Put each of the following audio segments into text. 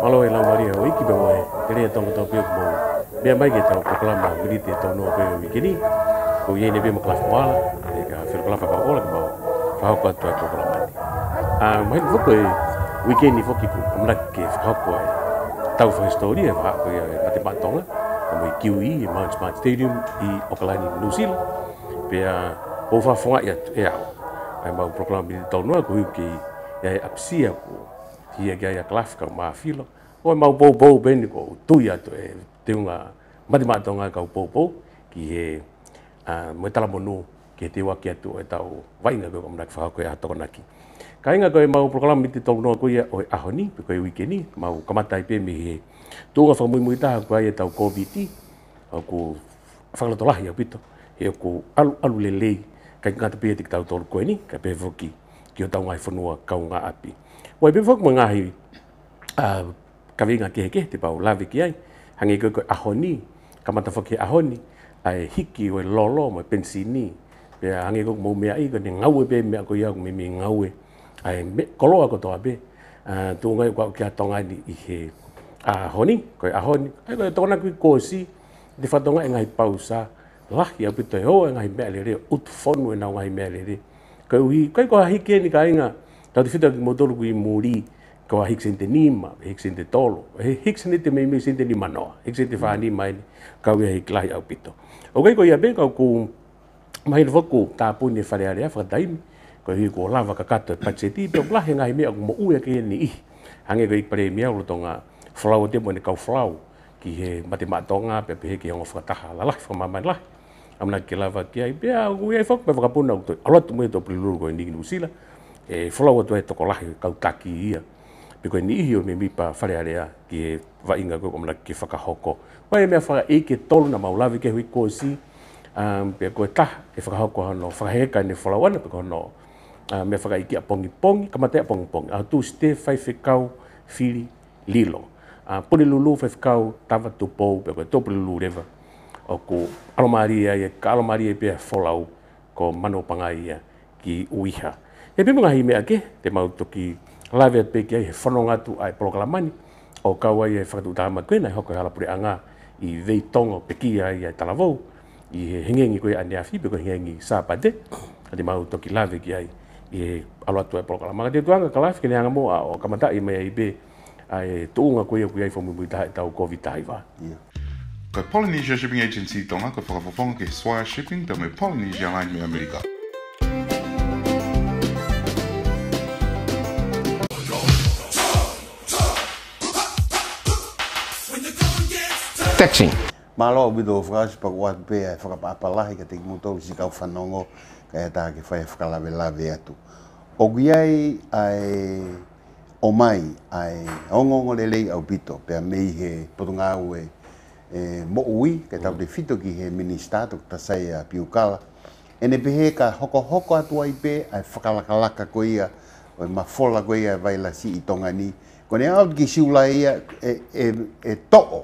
Malo e lau maria o iki bewa e, tere e tonga tau pio kumo. Bea mai ke tau proklama wirite tau noa koe o wikini, ko iei ne bea maklafa wala, e ka whirukalafa ka ola ki mau, whahoko atu e proklama ni. Mahi whoko e wikini whoki ku, amraki ke whahoko e tau whahistori e whahoko e mate matonga, mo i QE e Mount Smart Stadium i Okalani, New Zealand. Bea o whafonga i atu e au. Ai mau proklama wirite tau noa ko hiu ki ia e apsia ko hia kia ia klafka o maafilo. O mau pou beni ko tui atu e teunga matimatonga kau pou ki he mo tala monu ki he te waki atu e tau wainga koe kamraki whahako e hatokonaki. Ka inga koe mau proklama miti tau noa koe o e ahoni, pe koe wikeni, mau kamatai pe mi he tuunga whamui taha koe e tau COVID, au ko whakalotolahi au pito, he o ko alu lelei, kai ngata pia tik tau tolu koe ni, ka pe whoki ki o tau ngai whanua kau ngā api. Wai pe whoki mangahi kawinga kehe te pau lawe ki ai, hangi koe ahoni, kamata whoki ahoni, ai hiki o lolo mo pensini, pea hangi koe mou mea i koe ne ngaue pe mea koe iau me ngaue, ai koloa ko toa pe, tuungai kua ki atonga ni i he ahoni, koe ahoni, ai koe tona kui kōsi, te whatonga e ngai pausa, lahi au pito e hoa e ngai mea lere, utfonu e nau ngai mea lere, koe uhi, koe koe hiki e ni ka inga, tau te whita ki motolu kui muri, koa hiksente nima, hiksente tolo, hiksente me sente ni manoa, hiksente whanima ini, kau ia hiklahi au pito. O kei ko ia be kau ku mahina whaku tāpuni e wharearea whakataimi, ko hi ko lava kakato e patseti, peo plahe ngai mea mo ue ke ni i. Hange ko ikpare mea ulo tonga whalau te mo ne kau whalau, ki he matematonga, pe he ki hongo whakataha lalahi, whamamai lahi. Amna ki lava ki ai, pea ui ai whaku, pe whakapuna u toi, alatu mo e tō priluru ko e niki nusila, e whalau atu e toko lahi kau taki ia. Piko ni ihi o me mipa wharearea ki e wainga koe kamana ki whakahoko. Wai mea whaka eke tolu na maulawi ke hui kōsi, pia koe taha e whakahoko hano, whakaheka ne whalawana, piko hano mea whaka iki a pongi, kamatea pongi. A tu ste whai whikau whiri lilo. Pune lulu whai whikau tawa tupou, pia koe tōpuli lulu rewa. O ko alomaria e ka alomaria pia wholau ko mano pangai ki uiha. E pima ngahi mea ke, te mautoki lawe at peki ai he whanonga atu ai proklamani o kau ai e whakatutama koe nei hoko e halapure anga i vei tongo peki ai ai talavou i he hengengi koe ane a whipe koe hengengi sāpate ati mau toki lawe ki ai i he alo atu ai proklamani. Te tuanga ka lawe kene anga moa o kamatai mai ai be ai tuunga koe koe ai whamumui taha e tau COVID-19. Koe Polynesia Shipping Agency tonga koe whakapoponga ke Swire Shipping ta me Polynesia Line me Amerika. Taxing. Malo bido frase pa wat be whakapapalahi ka te mutolu si kau whanongo ka e taha ke whai whakalawe atu. O giai ai o mai ai ongongo lelei au pito pea mei he potungau e mo ui ka tau te whito ki he ministato ta sai a piukala. Ene pehe ka hoko atu ai pe ai whakalakalaka ko ia o mafola ko ia vaila si i tonga ni. Kone au ki siula ia e to'o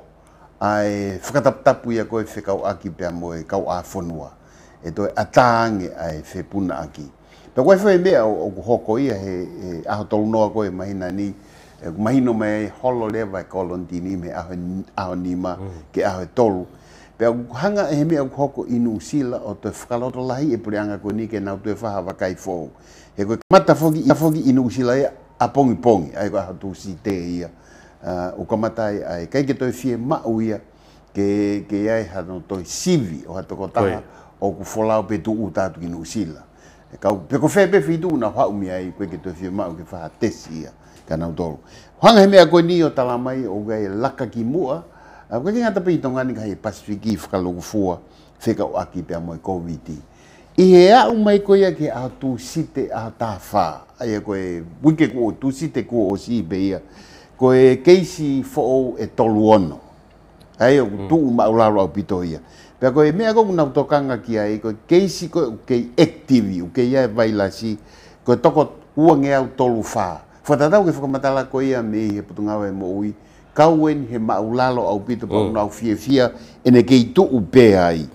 ai whakataputapu ia koe whekau aki pia moe kau a whanua. E toi ataange ai whepuna aki. Pea koe whae mea o hoko ia he aho tolu noa koe mahina ni, mahino mai holo lewa e kolontini me aho nima ke aho e tolu. Pea hanga he mea o hoko inu sila o toi whakaloto lahi e pureanga koe ni ke nau toi whaha wakai fōu. He koe mata fogi inu sila ia a pongi, ai koe aho tu si te ia. O kamatai ai kai ke toi fie mau ia ke ai hano toi sivi o hatoko taha o ku folau pe tu utatu ki nusila. Kau pe ko fe pe fitu na hau mi ai koe ke toi fie mau ke faha tesi ia ka nau tolu. Hanga he mea koe ni o talamai o gai laka ki mua, koe ke ngata pe i tongani ka he Pasifiki whakalogu fua wheka o aki pia moe COVID. I he au mai koe ia ke aho tu site aho taha wha. Ai koe wike ko tu site ko o si be ia. Koe keisi fo'o e tolu ono. Ai o tuu maulalo au pito ia. Pea koe mea koe nau tokanga ki ai, koe keisi koe kei active, u kei ai vailasi, koe toko uange au tolu wha. Whatatau ke whakamatala koe ia me he putungawa e mo ui, kauen he maulalo au pito pa unau fia ene kei tuu pe ai.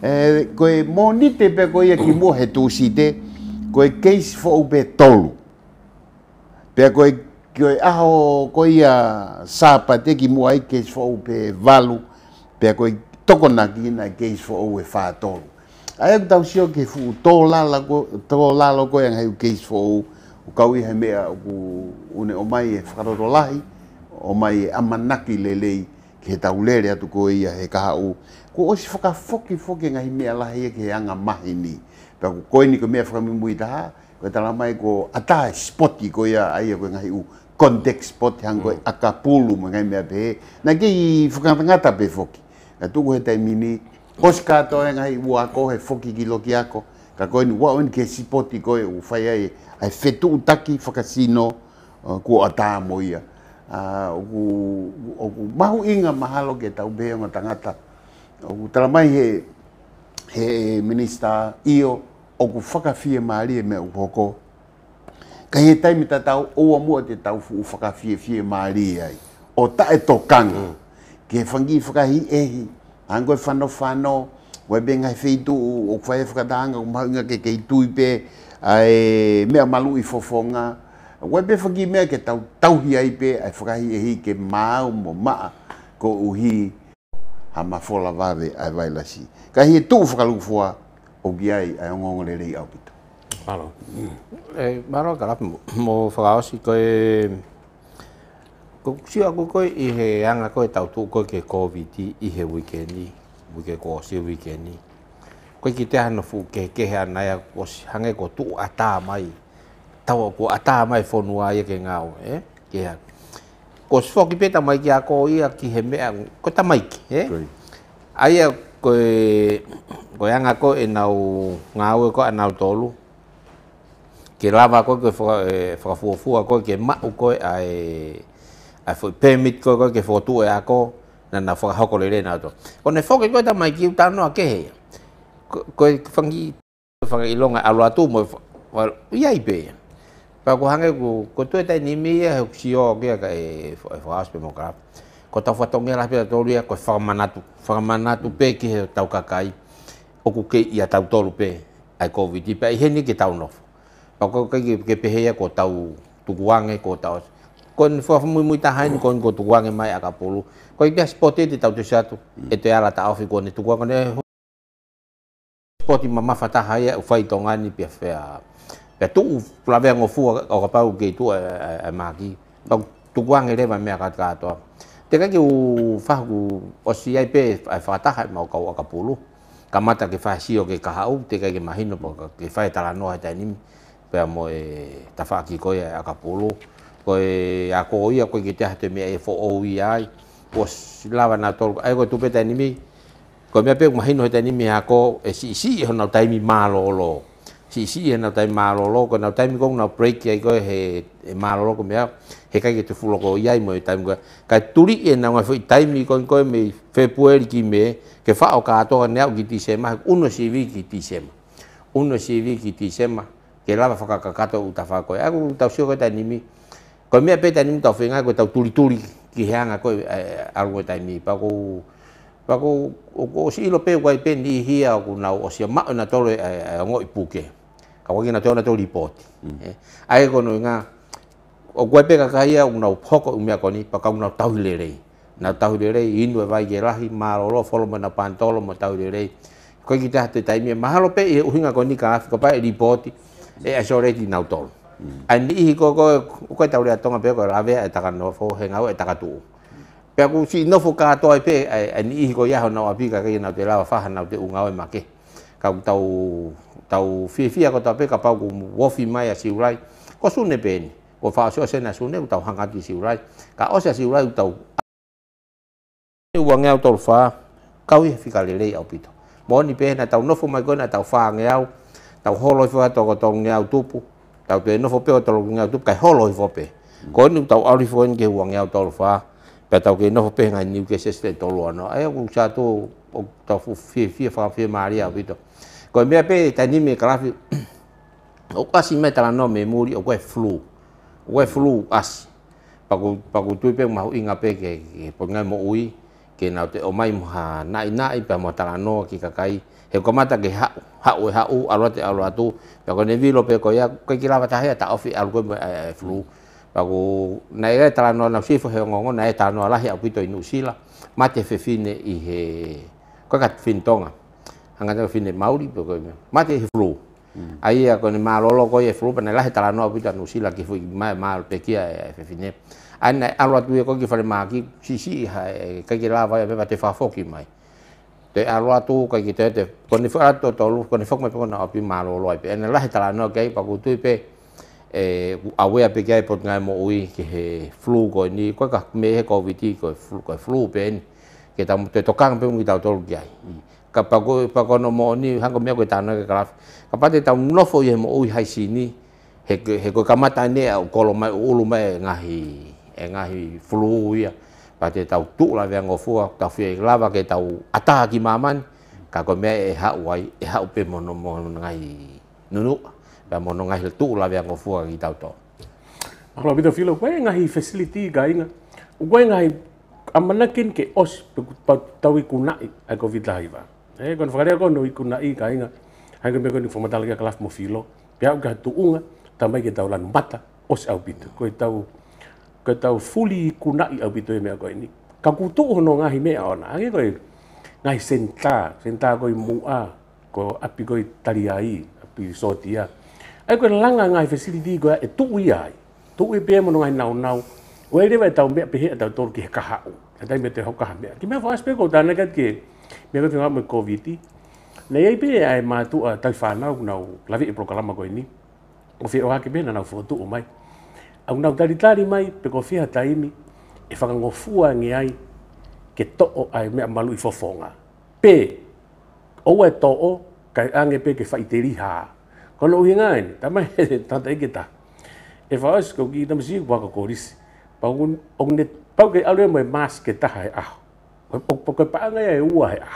Koe monite pe koe ia ki mua he tūsite, koe keisi fo'o pe tolu. Pea koe Koi aho koia sapa te ki mua i case for pe valu pe koi toko na ki na case for e fa tolu. Ai tau sio ke fu to lala ko yang hai case for o kaui he mea ku une o mai e whakaroro lahi o mai e amanaki lelei ke he taulere atu ko ia he kahau ko osi whakafoki ngahi mea lahi e ke anga mahi ni pe ko koe ni ko mea whakamimui taha ko tala mai ko ata spoti ko ia ai ko ngahi u context spot hango akapulu ngai mea pe na ki whakangata pe foki ka tuku he taimini oska to ngai ua ko he foki ki loki ako ka koe ni wa on ke spoti ko u whai ai ai fetu utaki whakasino ko ata moia o mahu inga mahalo ke tau bea ngā tangata o tala mai he minister io o ku whakawhia maari e mea upoko ka he taimi ta tau oa mua te tau whakawhia maari ai o ta e tokanga ke whangi whakahi ehi hango e whano wai benga he wheitu o whai whakatanga o mahu inga ke kei tui pe ai mea malu I fofonga wai be whangi mea ke tauhi ai pe ai whakahi ehi ke mau mo maa ko uhi ha mafola vave ai vailasi ka hi tu whakalufua o giai ai ngongole rei au pito. Malo. Maro kalap mo whakaosi koe ko koe I he anga koe tau tu koe ke COVID I he weekendi ko si weekendi koe ki te hana fu ke hea naya ko hange ko tu ata mai tau ko ata mai whonua ia ke ngau ke hea ko sfoki peta mai ki ako ia ki he mea ko ta mai ki aia koe anga koe nau ngau ko anau tolu ke lava koe whakafuafua koe ke mau koe ai foi permit koe ke whotu e ako na whakahoko le rena ato. Kone whoke koe ta mai ki utano a kehe. Koe whangailonga alo atu mo iai pe. Pa ko hange ko tue tai nimi ia he kusio kia ka e whakaspe mo krap. Ko tau whatongia la pia tolu ia koe whakamanatu pe ki he tau kakai. Oku ke ia tau tolu pe ai COVID pe I heni ke tau nofo. Pa ko ke pehea ko tau tukuange ko tau kon mui tahai ni kon ko tukuange mai akapulu. Ko I spoti te tau te satu e te ala ta ofi ko ni tukuange ne spoti mama fatahai e fai tongani pe fea. Pe tu plave ngofu o kapau ke tu e maki. Pa tukuange le mai ka to. Te ka ki u fahu o si ai pe ai fatahai mau ka akapulu. Kamata ke fasio ke kahau te ka ke mahino ke fai tala no ha tani pe mo e tafaki ko e akapulu. Koe ako ia koe ki te hate mea e fo o ai ko lava na tolu ai ko tu peta ni mi ko me pe mahino he ni mi ako e si ho na taimi malolo si e na taimi malolo ko na taimi ko na break ai ko he malolo ko mea he kai te fulo ko ia mo taimi ko ka turi e na foi taimi ko me February ki me ke fa o ka to ne ki ti sema uno CV ki ti sema ke lava whakakakato utafa ko aku tau sio ko ta ni mi ko mea peta ni tau whenga ko tau turi ki heanga ko algo taimi pa ko o si ilo pe wai pe ni hia ko na o si ma na tole ngo ipuke ka wagi na tole report ai ko no nga o wai pe ka ia una phoko mea ko ni pa ka una tau le inu vai ge lahi marolo folo na pantolo mo tau le ko ki ta te taimi mahalo pe e uhinga ko ni ka ko pa report e asoreti na tolo ani ko tau le tonga pe ko lave e taka no fo henga e taka tu pe ku si no fo ka to pe ani ko ya no apika ke na te lava fa na te unga e make ka tau fia ko ta pe ka pa ku wofi mai a siulai ko sune pe ni ko fa so se na sune tau hanga ti siulai ka o se siulai tau uang tol fa ka wi fika le au pito mo ni pe na tau no fo mai ko na tau fa ngeau tau holo fa to ko tong ngeau tupu tau te no fo pe to ngau tu kai holo fo pe ko ni tau ali fo nge uang ngau tol fa pe tau ke no fo pe ngai ni ke se ste to lo no ai ku sa to tau fu fa maria vito ko me pe ta ni me krafi o kasi me tala no me muri o flu as pa ku tu pe ma inga pe ke po ngai mo ui ke na te o mai ha nai pa mo tala no ki kakai he ko mata ke ha alo atu pe ko ne vilo pe ko ya ko ki lava ta ta ofi algo flu Paku nai e tala no na sifo he ngongo nai tala no lahi au pito inu sila mate fefine I he ko kat fintonga hanga ta fine mauri pe ko mate he flu ai a ko ni malolo ko e flu pa lahi tala no au pito inu sila ki fu mal pe kia e fefine ana alwa tu ko ki fale maki si ha ka ki la vai pe te fa foki mai te alwa tu ka ki te ko ni fa to to ko ni fok me pe ko na api malolo pe ana lahi tala no ke pa ku tu pe awe a pekai pot ngai mo ui ke he flu ko ni ko ka me he covid ko flu pen ke ta te tokang pe ngi ta tol gai ka pa ko no mo ni hang ko me ko ta no ke ka pa te ta no fo ye mo ui hai sini he ko kamata ne ko lo mai ulu mai ngahi flu ia pa te ta tu la ve ngo fu ta fe lava ke ta ata ki maman ka ko me e ha wai e ha pe mo no mo ngai nunu pa mono ngai tu la vea ngofua ki tau to. Ako bito filo ko ngai facility ga inga. Ko ngai amanakin ke os pa tau ikunai ai covid laiva. Kon fakare ko no ikunai ga inga. Hai ko me ko ni formatal ga kelas mo filo. Pia ga tu unga tamai ke tau lan mata os au bito. Ko tau fully kunai au bito me ko ini. Ka kutu no ngai me ona. Ai ko ngai senta ko mua ko api ko taliai api sotia. Ai ko langa ngai facility ko e tu ia tu e pe mo ngai nau o e le vai tau me pe he tau tol ki ka ha e dai me te ho ka me ki me fa aspeko da na ke me ko tinga mo covid le ai pe ai ma tu a tai fa nau la vi programa ko ini o fi o ha ke be na foto o mai au nau tari mai pe ko fi ha taimi e fa ngo fua ngi ai ke to o ai me malu I fofonga pe o e to o kai ange pe ke fa iteri ha kono hingain tamai tanta ikita e faas ko ki tamsi wa ko koris pa un ogne pa ke ale mo mask ke ta hai a o ko pa nga e ua hai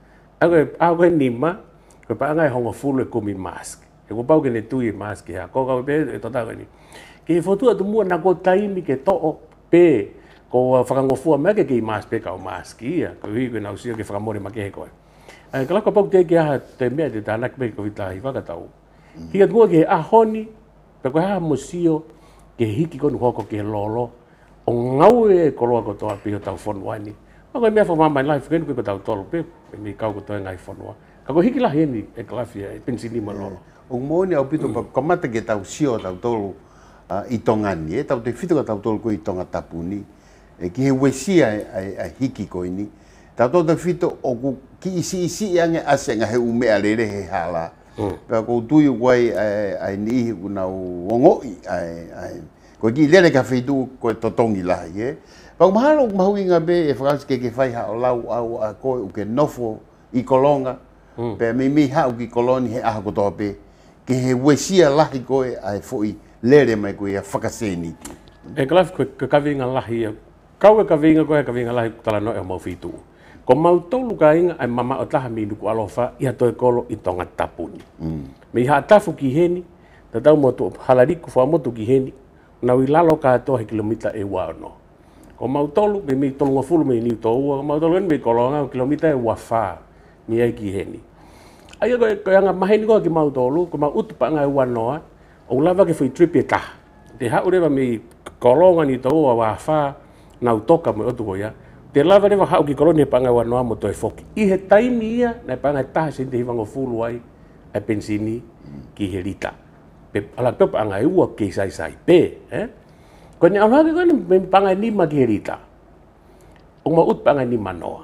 a ko ni ma ko pa nga hongo full ko mi mask e ko pa ke ne tu I mask ya ko ka be e tota ni ke foto atu mo na ko taimi ke to pe ko fakango fu ma ke mask pe ka mask ia ko I ko na usia ke fakamore ma ke ko ai kala ko pa te ke ha te me de tanak be ko vitai va ka tau Hika tua ke ahoni, pe koe haa musio, ke hiki konu hoko ke lolo, o ngau e koloa ko toa piho tau whanua ni. Ma koe mea wha mamai life, kenu koe tau tolu pe, me kau ko toa ngai whanua. Ka koe hiki lahi eni e kalafia, e pensini ma lolo. O mōni au pito pa kamata ke tau sio tau tolu I tongani, tau te whituka tau tolu ko I tonga tapuni, e ki he wesia ai hiki ko ini. Tau tolu te whito o ki isi ange ase nga he umea lere he hala. Pea ko tui wai ai ni una wongoi ai ko ki lele ka feitu ko totongi lahi pa mahalo mahui nga be e frans ke fai ha lau au a ko u ke nofo I kolonga pe mi ha u ki koloni he a ko tope ke he wesia lahi ko ai foi lele mai ko ia fakaseni e klaf ko ka vinga lahi kau ka vinga ko ka vinga lahi tala no e mau fitu ko mau tolu ka inga ai mama o taha mi nuku alofa ia toi kolo I tonga tapuni. Me ha tafu ki heni, ta tau motu halariku wha motu ki heni, na ui lalo ka tohe kilomita e wano. Ko mau tolu, me mi tolu ngafulu me ni to ua, mau tolu me kolonga kilomita e wafa mi ai ki heni. Ai ko anga maheni ko ki mau tolu, ko mau utupa ngai wanoa, o lava ke fui tripi e taha. Te hau rewa mi kolonga ni to ua wafa, na utoka me otu ko ia, te lava rewa hau ki koloni e panga wanoa mo to e foki. I he taimi ia, na panga e taha sin te hiwango fulu ai, e pensini ki he rita. Pe ala pe panga e ua ke sai pe, ko ni ala ko ni panga ni ma ki he rita. O ma ut panga ni manoa.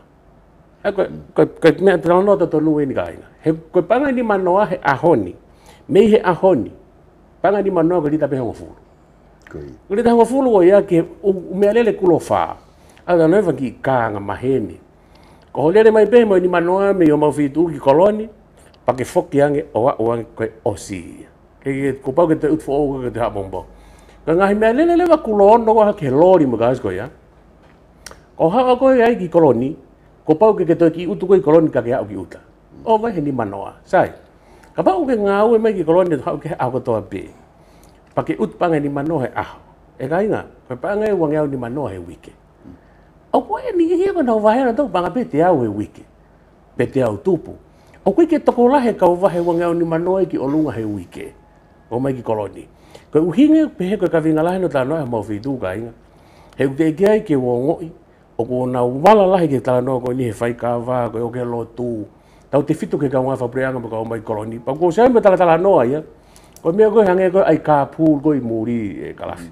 Ko me trano to lu ni gaina. He ko panga ni manoa he ahoni. Me he ahoni. Panga ni manoa ko rita pe ho fulu. Ko rita ho fulu o ia ke o me alele kulo fa. Ala no va ki kanga maheni. Ko lele mai pe mo ni manoa me yo ma fitu ki koloni. Pake foki ange o ange koe osi. Ke ko pau ke te utfo o ke te habombo. Ka ngahi mea lele wa kulono wa ke lori mo gas ko ya. Ko hawa koe ai ki koloni, ko pau ke te ki utu koe koloni ka ke hau ki uta. O vai he ni manoa, sai. Ka pau ke ngau e mai ki koloni hau ke hau kotoa pe. Pake ut panga ni manoa he aho. E ka inga, koe panga e wangeau ni manoa he wike. O koe ni hia ko nau vahera tau panga pe te au he wike. Pe te au tupu. O koe ke toko lahe kau wahe wangau ni manoa ki o lunga he wike. o mai ki koloni. Ko uhinga pehe ko ka vinga lahi no ta no mo fi tu ka inga. He te ke ai ke wo ngoi o ko na wala lahi ke ta no ko ni he fai ka va ko o ke lo tu. Tau te fitu ke ka wa fa preanga ko o mai koloni. Pa ko sa me tala no ia. Ko me ko hange ko ai ka pu ko i muri e kalafi.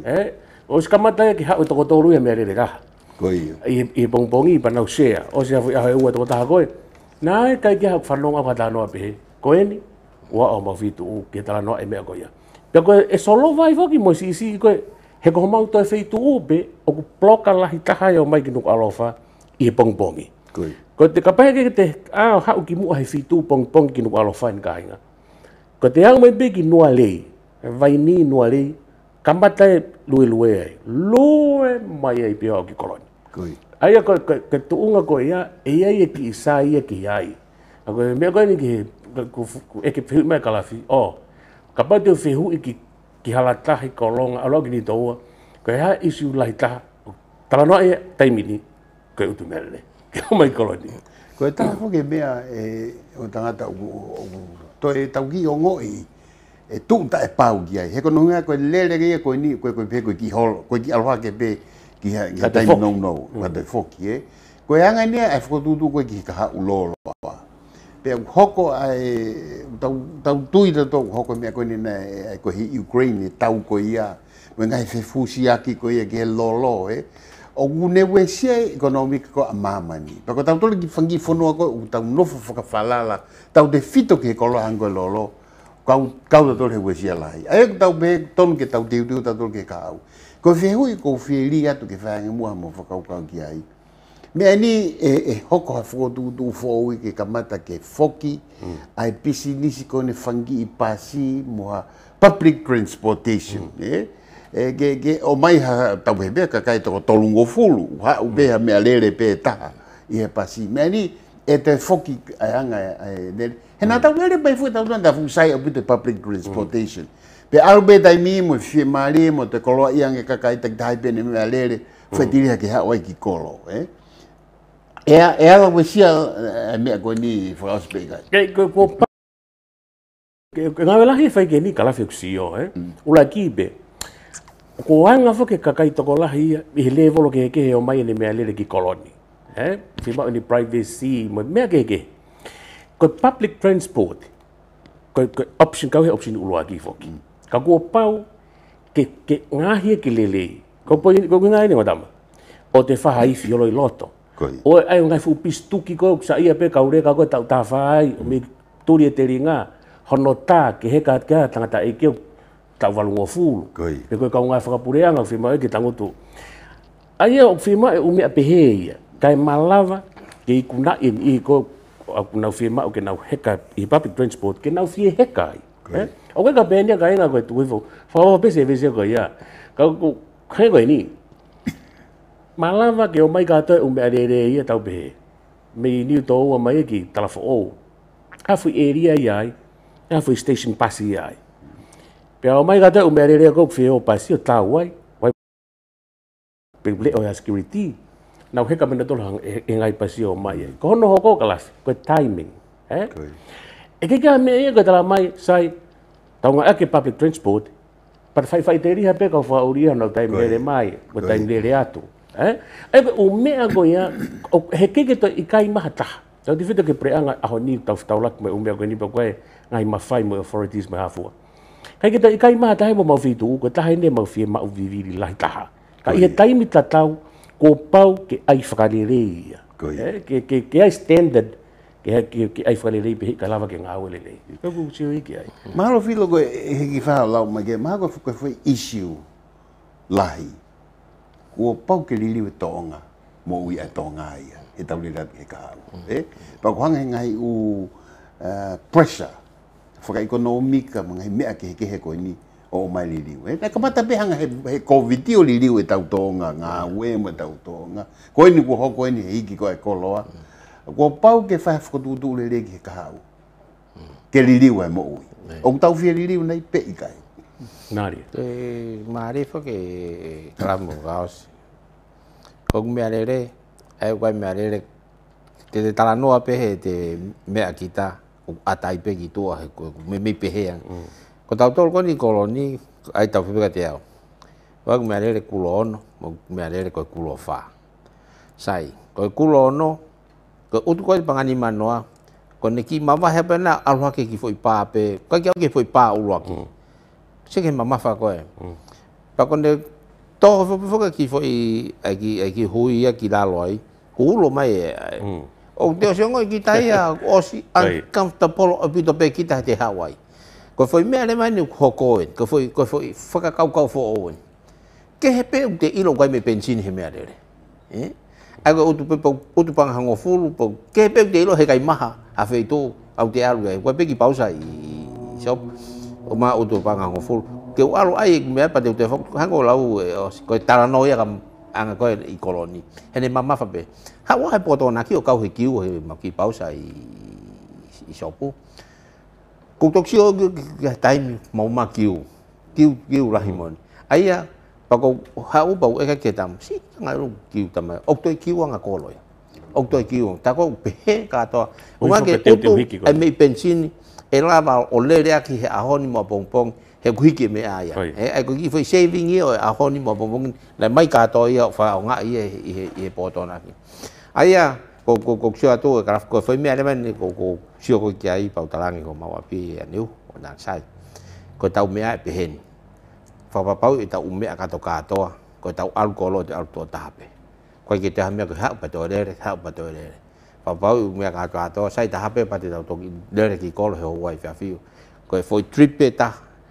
O skamata ke ha o to ko toru e me le ka. Koi. I bongbongi pa na share. O se a e to ta ko. Na kai ke ha fa no pa ta no pe. Ko eni wa o ma fitu ke ta no e me ko ia. Ko e solo vai fo ki mo si ko he ko mau to e fitu be o ko ploka la hitaha o mai ki no alofa I bongbongi. Koi. Ko te kapai ke te ha o ki mu he fitu bongbong ki no alofa en ka inga. Ko te ang mai be ki no ale. Vai ni no ale. Kamata lue mai ai pe o ki koloni. Koi. Ai ko ke tuunga ko ia e ai ki sa ia ki ai. Ako me ko ni ki e ke fiu me kalafi. Oh. Kapa te fiu ki halata hi kolonga alo ki ni toa. Ko ha isu lai ta. Tala no e taimini ko utu mele. Ke mai koloni. Ko ta fo ke mea o tangata o to e tauki o ngoi. E tu ta e pau ki ai. He ko nunga ko lele ke ko ni ko pe ko ki hol ko ki alwa ke pe ki ha tai no ma de foki ko anga ni e fo tu ko ki ka ulo pa. Pe hoko ai tau tui da to hoko me ko ni na ko hi Ukraine tau ko ia. Me ngai fe fusiaki ko ia ke lolo o une we se economic ko amamani. Pa ko tau to ki fangi fono ko tau no fo ka falala. Tau de fito ke ko lo ango lolo. Kau da tole we sia lai. Ai tau be ton ke tau tiu ta tol ke kau. Ko fe hui ko fe li atu ke fa ngi mo fa kau ki ai. Me ani hoko ha fo tu fo wi ke kamata ke foki ai pisi nisi ko ne fangi I pasi mo public transportation ke o mai ha tau be ka kai to tolungo fulu ha u be ha me alere pe ta I pasi me ani e te foki anga e na tau lere pai fu tau da fu sai a bit public transportation pe albe dai mi mo fi mari mo te kolo iang ka kai te dai pe ne me alere fe tiri ke ha oi ki kolo ela we sia me ko ni fras pe ga ko nga vela hi fai ke ni kala fe kusio ula kibe ko anga fo ke kakai to ko la hi I level ke o mai ne me alere ki koloni fima ni privacy mo me ke ko public transport ko option ka option ulu aki fo ka ko pau ke ngahi ke lele ko ngai ni madam o te fa hai fi lo loto o ai ngai fu pistuki ko sa ia pe ka ure ka ko ta fai me turi te ringa hono ta ke he ka tangata e ke ta valungo fulu pe ko ka ngai fa pureanga fima ke tangutu ai o fima o me pe he kai malava ke kuna I ko na fima o ke na heka I public transport ke na fie heka o ka benia ka ina ko tu fo fa pe se ko ya ka ko kai ko ni malava ke o mai ka to o me are ia tau be me ni to o mai ki talafo o ka fu area ai ka fu station pasi ai pe o mai ka to o me are ko fie o pasi o tau ai pe o security na he ka mena tolo e ngai pasi o mai ko no hoko kalas ko timing e ke ka me ko tala mai sai tau nga ke public transport par fai teri ha pe ka fa uria no time le mai ko time le atu o me ago ya he ke to I kai mahata tau di fito ke preanga a honi tau lak me o me ago ni pa ko ngai mafai mo authorities me hafu kai ke to I kai mahata he mo fitu ko ta ne mo fi ma vivi la ta ka I time tatau ko pau ke ai whakarere ke ai standard ke ai whakarere pe ka lava ke ngau lele ko ku siu ki ai mahalo filo ko he ki fa lau ma ke mahalo ko foi issue lahi ko pau ke lili tonga mo ui a tonga ia e tau lila ke ka pa ko hanga ngai u pressure whaka economica mga mea ke he ko ni o mai liliu na kamata pe hanga he covid o liliu e tau tonga nga we mo tau tonga ko ni ko hoko ni hiki ko e koloa ko pau ke fa fko tu le ke ka ke liliu e mo ui o tau fi liliu nei pe i kai nari te mari fo ke kalamo gaos ko me alere ai ko me alere te tala no pe he te me akita atai pe ki to he ko me pe he ko Ko tau tol ko ni koloni ai tau whipika te au. Wag mea lere kulo ono, mea lere koe kulo wha. Sai, koe kulo ono, koe utu koe pangani manoa, ko ne ki mamahe pena aluhake ki foi pāpe, koe ki au ki foi pā uluaki. Seke mamafa koe. Pa kone toho whuka ki foi ki hui ia ki lalo ai, hulo mai e ai. O te o siongo ki taia osi uncomfortable o pito pe kita te Hawaii. Ko foi mea le mani hokoen, ko foi whakakaukau fo oen. Ke he pe te ilo kai me pensini he mea lere. Ai ko utu panga hango fulu, ke he pe te ilo he kai maha a feito au te alu e. Ko pe ki pausa i shop, o ma utu panga hango fulu. Ke u alu ai mea pa te hango lau ko tala noia kam anga koe i koloni. Hene mamafa pe. Hawa he poto na ki o kau he kiu he maki pausa i shopu. Kutok sio time mau ma kiu rahimon. Aia pako hau bau eka ketam si ngai ru kiu tama. Oktoi kiu anga koloya. Oktoi kiu ta ko pe ka to. Uma ke utu ai me pensini e lava o lere aki he ahoni mo pongpong he kuiki me aya. Ai ko ki foi saving i o ahoni mo pongpong le mai ka to ia fa nga i poto na ki. Aia ko sio atu e graf ko foi me ale man ko sio ko ki ai pau talangi ko mau api aniu o nang sai. Ko tau mea pe hen. Fa pau i tau mea ka to ko tau alcohol te alto tape. Ko ki te ha mea ko ha pa to le Fa pau mea ka to sai tape pa te tau to le ki kolo he wai fa fiu. Ko foi trip ta.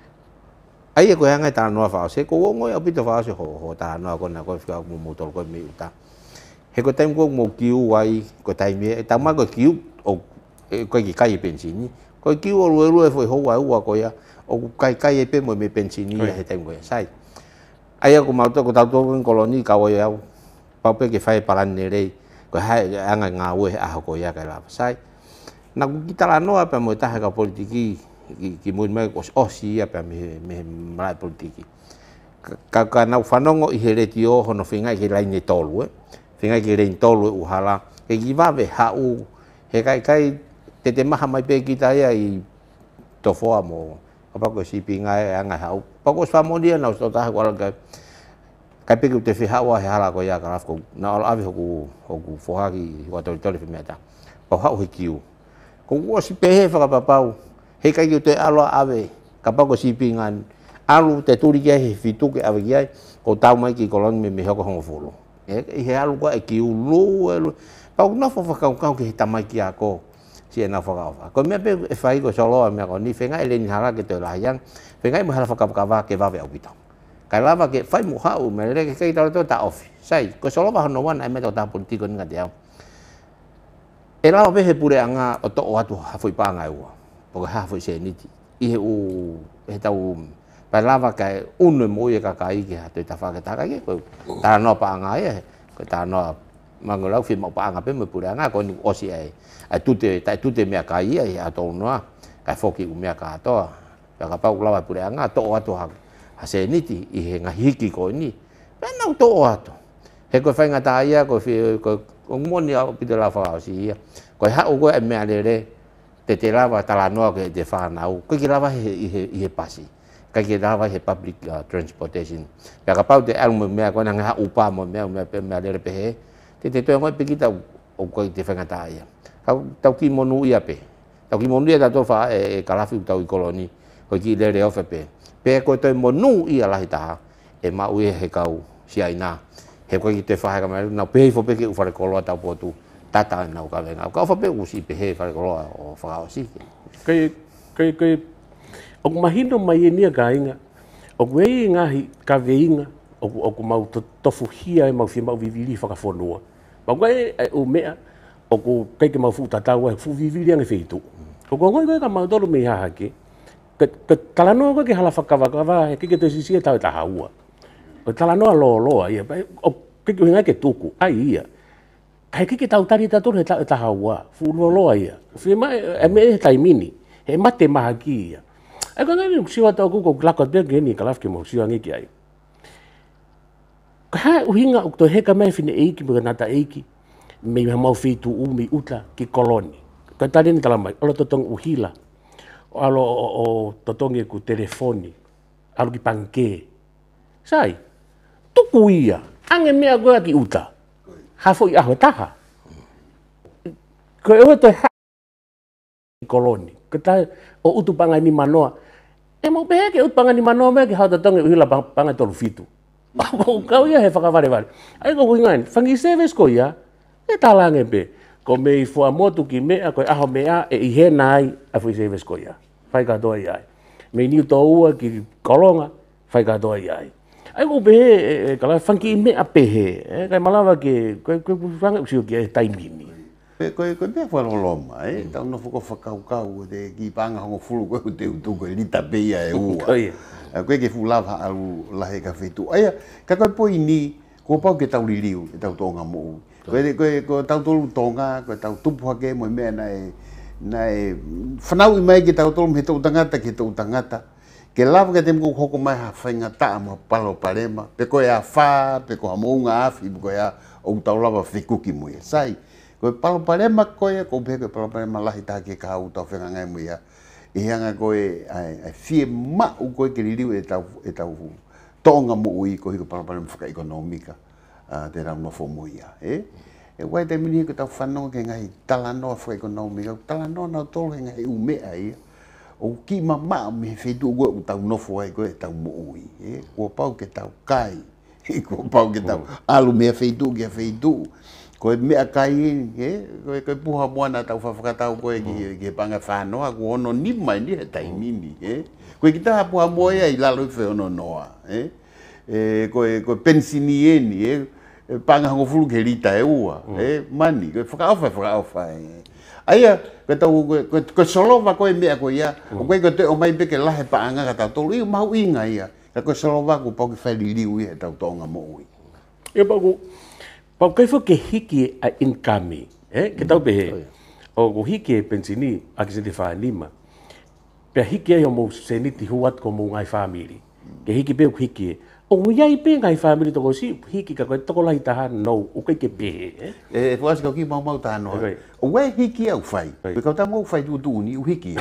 Ai ko hanga ta no fa se ko ngo api to fa se ho ta no ko na ko fiu mo motor ko me uta. He ko time ko mo kiu wai ko time ta ma ko kiu o ko ki kai pensini ko kiu o lu foi ho wai wa ko ya o kai pe mo me pensini he time ko sai ai ko ma to ko ta to koloni ka wa ya pa pe ke fai palan nere ko ha anga nga we a ko ya ka la sai na ku kita la no apa mo ta ka politiki ki mo me ko si ya pa me mai politiki ka na fanongo i hele tio hono finga ki lai ne tolu Finga ki rein tolu uhala ke ki vawe hau he kai te maha mai pe kita ia i tofoa mo apa ko si pinga anga hau pa ko sa mo dia na sto ta ko ka pe ku te fi hau he hala ko ia ka ko na ala ave ko foha ki wa to fi meta pa hau he kiu ko wo si pe he fa papau he kai ki te alo ave ka pa ko si pinga alu te turi ke he fitu ke ave ia ko tau mai ki kolon me ho ko hongo fulu he alu ko e ki ulu pa na fo fa ka ki tamai ki ako si na fo ka ko me pe e fai ko solo me ko ni fenga ele ni hala ke te la yang fenga mo hala fa ka ke va ve obito ka lava ke fai mo hau me le ke ta ta off sai ko solo ba no wan ai me ta politiko ni ngati e la be he pure anga o to o atu ha foi pa nga u po ha foi se ni i u e ta u pa lava ka uno mo ye ka kai ke ha te ta fa ka ta ka ke ko ta no pa nga ye ko ta no mangolau fi mo pa nga pe mo pure anga ko ni osi ai tutte mea kai ai a to no ka foki u mea ka to ka pa u lava pure anga to o atu ha se niti i he ngahiki ko ni pena to o atu he ko fa ngata ia ko fi ko moni a pito la fa si ko ha u ko e mea le te lava tala no ke te fa na u ko ki lava he pasi ka ki lava he public transportation ka pa te almo mea ko na ha upa mo mea pe mea le pe he te to ngo pe kita o ko te fa ngata ia tau ki monu ia pe tau ki monu ia ta to fa e kalafi tau i koloni ko ki le ofe pe ko te monu ia la ta e ma u he kau si aina he ko ki te fa ka na pe fo pe ki u fa kolo ta potu tata na ka venga ka fa pe u si pe he fa kolo o fa o si kai o mahino mai ni ga inga o we nga ka veinga o mau tofu hia e mau fi mau vivili fa ka fonua ba ko o mea o ko kai ke mau futa tau e fu vivili ang feitu o ko ngoi ka mau tolu me ha ke talano ko ke hala whakawakawa he ke te sisi e tau ta haua o talano lo ia o ke nga ke tuku ai ia kai ke tau tari ta tolu he ta haua fu lo ia fi mai e me tai mini he mate mahaki ia ai ko ngai siwa ta ko klako de geni kalaf ke mo siwa ngi ai ka uhinga o to he ka mai fine eiki mo na ta eiki me mau fitu umi uta ki koloni ka tari ni tala mai o to tong uhila alo o totongi ku telefoni, alo ki pangke. Sai, tuku ia, ange mea goa ki uta. Hafo i aho taha. Ko e toi koloni. Kata o utu panga ni manoa. E mo pehe ke utu panga ni manoa mea ki hau totongi uhila panga tolu fitu. Kau ia he whakaware. Ai ko kuingain, whangi service ko ia, e talange pe. Ko me i fua motu ki mea, ko aho mea, e i he nai, a fui service ko ia. Whai katoa i ai. Me niu tō ua ki kolonga, whai katoa i ai. Ai ko pehe, kala whangi i mea pehe, kai malawa ke, koe whanga usio ki e taimini. Koe mea whaloloma, tau no whuko whakau te ki panga hongo fulu koe te utu koe lita peia e ua. Koe ke whulava alu lahe ka whetu. Aia, ka koe poi ni, ko pau ke tau liriu, e tau tonga mo. Koe tau tolu tonga, koe tau tupu hake mo mea nai whanau i mai ke tau tolu me tau tangata ke tau tangata. Ke lava ke te mko hoko mai ha whainga taa mo palo parema. Pe koe a wha, pe koe ha mounga afi, pe koe a o tau lava whikuki mo ia. Sai, koe palo parema koe, ko pe koe palo parema lahi tā ke ka au tau whenga ngai mo ia. I hanga koe ai fie mau koe ke ririu e tau tonga mo ui ko hiko parapara mwhaka ekonomika te rau nofo mo ia. E wai te mini hiko tau whanonga ke ngai talanoa whaka ekonomika, talanoa nau tolo he ngai umea ia. O ki mama me he whetu koe u tau nofo ai koe tau mo ui. Kua pau ke tau kai, kua pau ke tau alu mea whetu ke whetu. Koe mea kai koe puha moana tau whawhakatau koe ki panga whanoa, ko ono nima ni he taimini. Koe ki taha puha moa ia i lalo i wheono noa. Koe pensinieni, panga hango fulu ke rita e ua. Mani, koe whakaawha. Aia, koe solova koe mea koe ia, o koe te o mai peke lahe paanga ka tau tolu, i mau inga ia. Koe solova ko pau ki whaili riu ia tau tonga mo ui. Ia pau pau kai fo ke hiki a income, ke tau pehe. O ko hiki e pensini a ki se te whanima. Pea hiki e o mo se niti huat ko mo ngai family. Ke hiki pe o hiki e. O iai pe ngai family toko si hiki ka koe toko lahi taha no, o kai ke pehe. E fuasi kau ki mau taha no. O wai hiki au whai. Pe kau ta mau whai tu ni u hiki.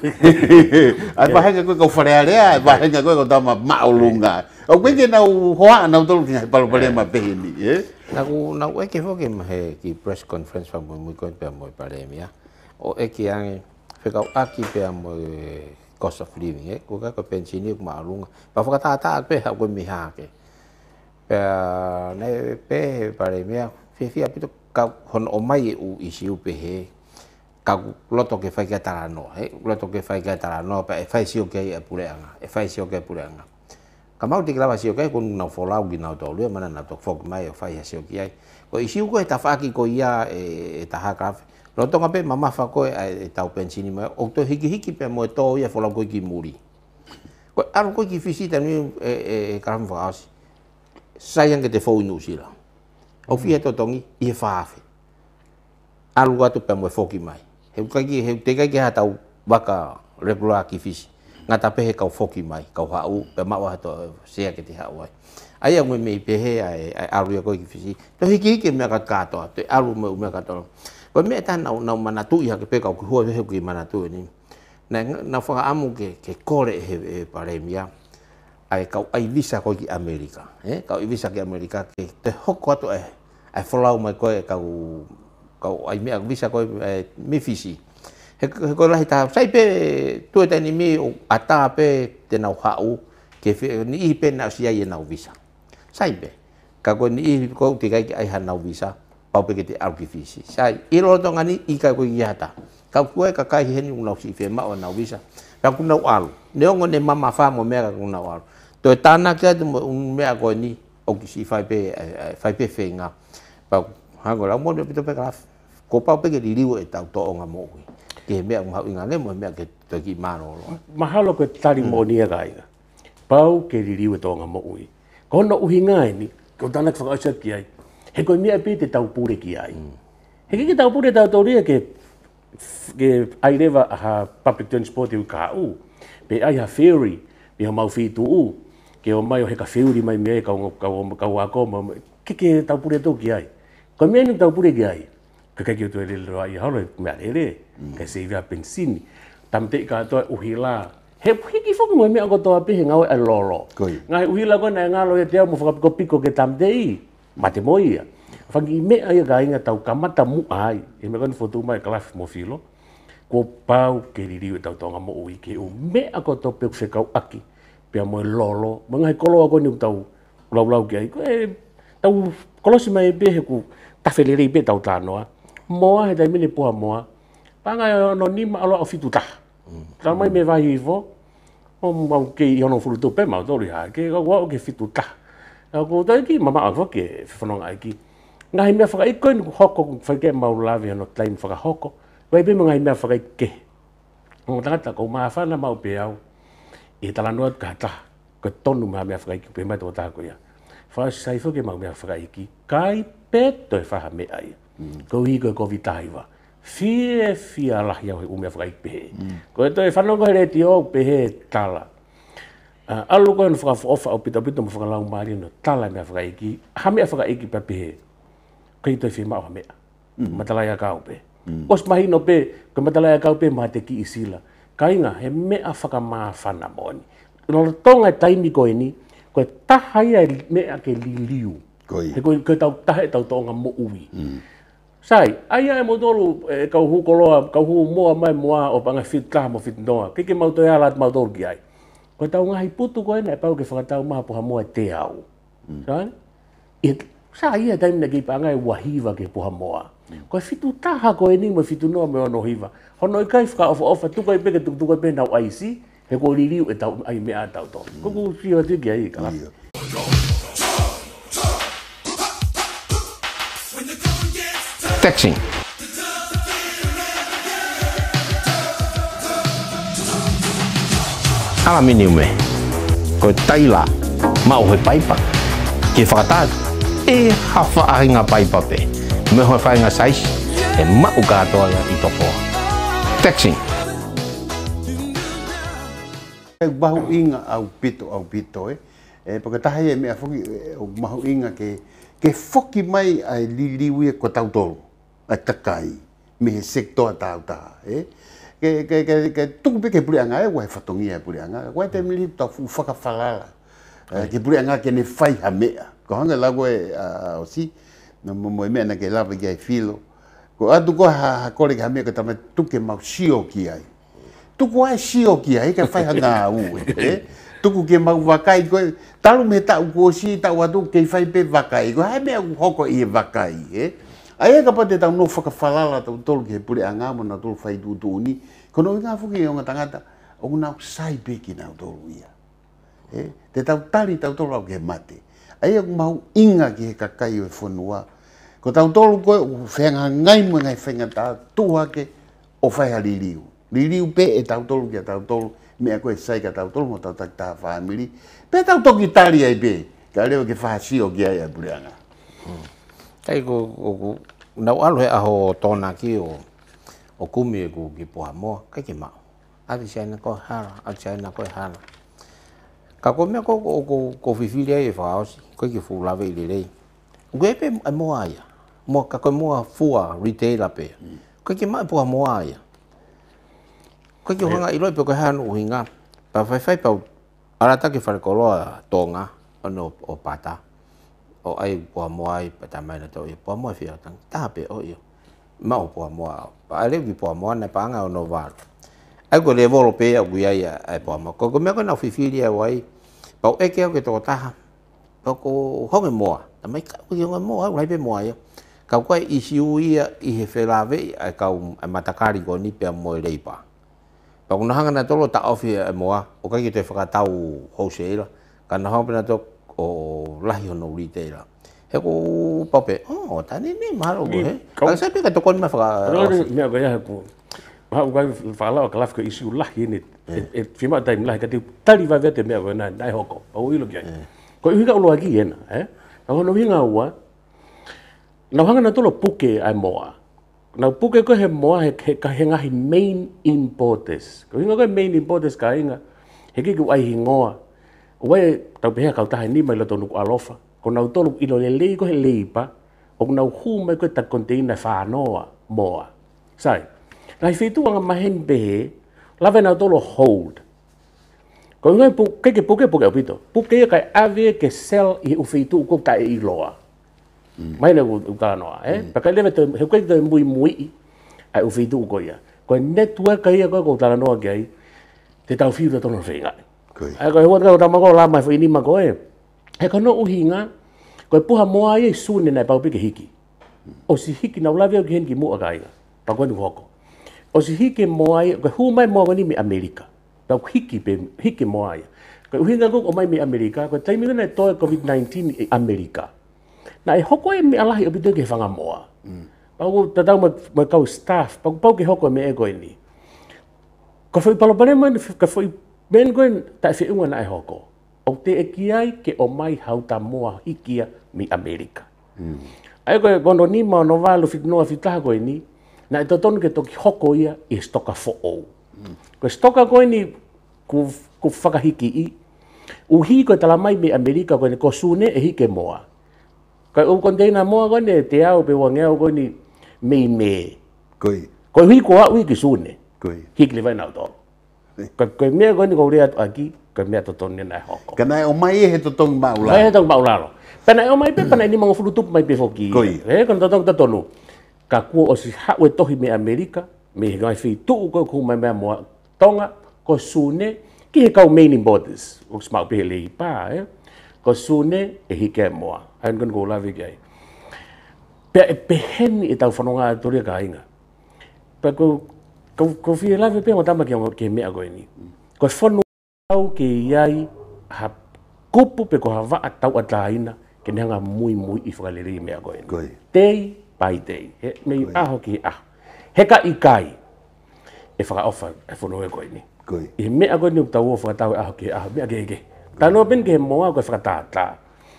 Ai wahenga koe kau wharearea, ai wahenga koe kau tama maolunga. O koe ke nau hoa nau tolu ki ngai palo palema pehe ni. Nau eke hoke mahe ki press conference wa mui koe pia moi paremia. O eke ange whekau aki pia moi cost of living, ko ka ko pensini ko maalunga. Pa whakatata pe ha koe miha ke. Pia ne pe paremia fia pito ka hon o mai u isiu pe he. Ka loto ke whai kia tarano, loto ke whai kia tarano, pa e whai sio ke e pureanga, e whai sio ke pureanga. Ka mau te klawa sio kai kun na folau gi na to lu mana na to fok mai o fai sio ki ai ko isiu ko ta faki ko ia e ta ha ka lo to ngape mama fa ko e ta pensini mai o to hiki pe mo to ia folau ko ki muri ko ar ko ki visita ni e karam fa as sai nga te fo inu sila o fia to tongi i fa afe alu ga to pe mo foki mai he te ka ha tau baka regular ki visi ngata pehe kau foki mai kau hau pe mawa to sia ke te hau ai ai ngwe me pehe ai aru ko ki fisi to hiki me ka to te aru me ka to ko me ta na mana tu ia ke pe kau ho he ki mana tu ni na fa amu ke kore he paremia ai kau ai visa ko ki Amerika kau i visa ki Amerika ke te hoko to ai follow mai ko kau ai me visa ko me fisi ko lahi ta sai pe tu te ni mi ata pe te nau hau ke ni i pe na sia ye nau visa sai pe ka ko ni ko te kai ai han nau visa pau pe ke te artifisi sai i lo to ngani i ka ko ia ta ka ko ka kai hen un nau si fe ma o nau visa ka ku nau alu ne ngo ne mama fa mo me ka ku nau alu to tana ke un me ko ni o ki si fai pe fenga pa ha go la mo de pe ka ko pau pe ke liu e tau to nga mo ke mea ngau inga nge mo mea ke to ki mano lo. Mahalo ke tari mo nia gaiga. Pau ke ririu e tonga mo ui. Kono uhi ngai ni, ko tanak whakausat ki ai. He koe mea pe te tau pure ki ai. He ki tau pure tau tauria ke ai rewa ha public transport i ka u. Pe ai ha ferry, pe ha mau fitu u. Ke o mai o he ka ferry mai mea kau ako ma. Ke tau pure tau ki ai. Koe mea ni tau pure ki ai. Ka kai ki o tu e lelo ai halo mea rere, ka se iwa pensini. tamte ka to uhila he hiki foki mo me ko to pe ngau e lolo ngai uhila ko na ngalo e te mo foka piko ke tamte i mate moia fangi me ai ga inga tau kamata mu ai e me kon foto mai klaf mo filo ko pau ke riri tau tonga mo ui ke o me ako to pe se kau aki pe mo lolo mo ngai kolo ko ni tau lau ke ai ko e tau kolosi mai be he ku tafeleri be tau tanoa moa he dai mini poa moa panga no ni ma alo fitu ta ta mai me vai vivo o mau ke i ono fulu pe ma do ri ha ke ko ke fitu ta ko dai ki mama avo ke fononga ai ki ngai me fa i ko ni hoko fa ke mau lavi no time fa hoko vai be ngai me fa ke o tata ko ma fa na mau pe au e tala no ka ta ko tonu ma me fa ki pe ma to ta ko ya fa sai fo ke mau me fa ki kai peto e fa me ai ko hi ko vitaiva fia lah ya o me fa pe ko to e fa no ko re ti o pe he tala alu ko no fa ofa o pito mo fa la mari no tala me fa ki ha me fa ki pe pe ko to fi ma me matala ya ka pe os mai no pe ko matala ya ka pe ma te ki isila kainga he me a fa ma fa na moni no tonga taimi ko ni ko ta hai me a ke liliu he ko tau tahe tau tonga mo ui sai ai ai mo dolu kau hu koloa kau hu moa mai moa o panga fit ka mo fit noa ke mau to ya lat mau dol ki ai ko tau ngai putu ko na pau ke fa tau ma po mo te au sai it sai ai dai na ki panga wahiva ke po moa ko fitu taha ko ni mo fitu no me no hiva hono kai fa of tu kai pe ke tu kai pe na ai si he ko liliu e tau ai me a tau to ko ku si o te ki ai kala Texting. Aluminium me. Ko taila mau he paipa. Ke whakata e hawha ahinga paipa pe. Me hoi whainga sais e mau katoa ia i topoa. Texting. Bahu inga au pito e pakatahi e mea whoki o mahu inga ke whoki mai ai liliwi ko tau tolu. Ai takai me he sektoa tau ta ke tuku pe ke puli anga e wai fatongi e puli anga wai te mili tau whaka whalala ke puli anga ke ne whai ha mea ko hanga lago e o si na mo mea na ke lava ki ai filo ko atu ko ha kore ke ha mea ke tama tuke mau sio ki ai tuku ai sio ki ai ke whai hanga u tuku ke mau wakai ko talu me tau ko si tau atu ke whai pe wakai ko hai mea hoko i e wakai ai ka pate tau no whakawhalala tau tolu ke pure anga mo na tolu whai tutu ni kono inga whuki o ngā tangata o ngā sai peki nā tolu ia te tau tari tau tolu au ke mate ai aku mau inga ki he kakai o e whanua ko tau tolu koe whenga ngai mo ngai whenga tā tuha ke o whaiha liliu pe e tau tolu ki a tau tolu mea koe sai ka tau tolu mo tau tak tā whamiri pe tau toki tari ai pe ka leo ke whahasio ki ai a pure anga Kai ko nau alu he aho tōna ki o kumi e ku ki poha moa, kai ki mau. Ati siaina koe hara, ati siaina koe hara. Ka ko mea ko whiwhiri ai e whaosi, koe ki whulawe i rei. Koe e pe moa aia, ka koe moa fua retailer pe. Koe ki mai poha moa aia. Koe ki hanga i roi pe koe hanu uhinga. Pa whai pau, arata ki wharekoloa tōnga, ono o pata. O ai poa moa ai pa tamai na tau i poa moa whia tang tape o iyo mau poa moa pa ale ki poa moa na panga o no varu ai ko le volo pe au ai ai poa moa ko me ko na whiwhiri au ai pa o eke au ke tō taha pa ko honge moa tamai ka ko honge moa au lai pe moa ia ka koe i siu ia i he whelawe ai kau matakari ko ni pe moe reipa pa kuna hanga na tolo ta ofi moa o kai ki te whakatau wholesale ka na hanga na tō o lahi ono retailer. He ko pape, tani ni mahalo ko he. Ka sa pe ka to kon ma fa. Mea ko ia ko. Ma ko fala o kalaf ko isu lahi ni. E fima time lahi ka te tali vai vete mea ko na dai hoko. O ilo ki. Ko hinga ulo aki ena, Ka no hinga ua. Na hanga na tolo puke ai moa. Na puke ko he moa he ka hinga hi main importers. Ko hinga ko main importers ka hinga. He ki ko ai hingoa. Oe tau peha kau tahe ni mai la tonu ku alofa. Ko nau tolu ilo le lei ko he leipa. O nau hu mai ko ta konteina whanoa moa. Sai. Nai whetu anga mahen behe. lava na tolo hold. Ko ngai ke puke opito. Puke kai ave ke sell I ufitu ko ta I loa. Mai na u ta no pa kai leva to he ko to mui ai ufitu ko ia. Ko network kai ko ta no ai te tau fiu to no fenga. Ai ko ho ka ta ma ko la mai fo ini ma ko he ko no uhinga ko puha moa ai sune na pa pike hiki. O si hiki na lava ke hen ki mo aga ia. Pa ko ni hoko. O si hiki moa ai ko hu mai mo ni mi Amerika. Tau hiki moa ia. Ko uhinga ko mai mi Amerika ko taimi na to COVID-19 I Amerika. Na I hoko me alahi obito ke fanga moa. Pa ko tatau ma kau staff, pa ko ke hoko me e ko ni. Ko foi palo pale man ka foi ben ko ta fe unga na I hoko. O te e kiai ke o mai hauta moa hikia mi Amerika. Ai ko kono ni ma no valo fit no fitaha ko ni. Na I totonu ke toki hoko ia I stoka fo o. Ko stoka ko ni ku whakahiki I. Uhi ko tala mai me Amerika ko ni ko sune e hike moa. Ko u konteina moa ko ni te au pe wangea ko ni me. Koi. Ko hi ko au ki sune. Koi. Hik le vai na to. Ko me ko ni ko rea aki ko me to tonu na hoko. Kana o mai he to tong maula. Ai tong maula. Pana o mai pe pana ni mga fulutup mai pe foki. Kon to tonu. Ka ku o si hawe tohi me Amerika. Me ngai fi tu ko ku mai mo tonga ko sune ki he kau main borders o smau pe le pa ko sune e hike mo an kon go la vi gai pe hen I tau whanonga tori ka inga pe ko fi la vi pe mo tama ke me ago ni ko whanu au ke iai ha kupu pe ko hava atau ataina ke nanga mui I whakalere me ago ni day by day me aho ki heka ikai e whaka ofa e whono e koe ni. I mea koe ni u tau o whakatau e aho ke aho, mea ke. Tano pen ke moa koe whakatata.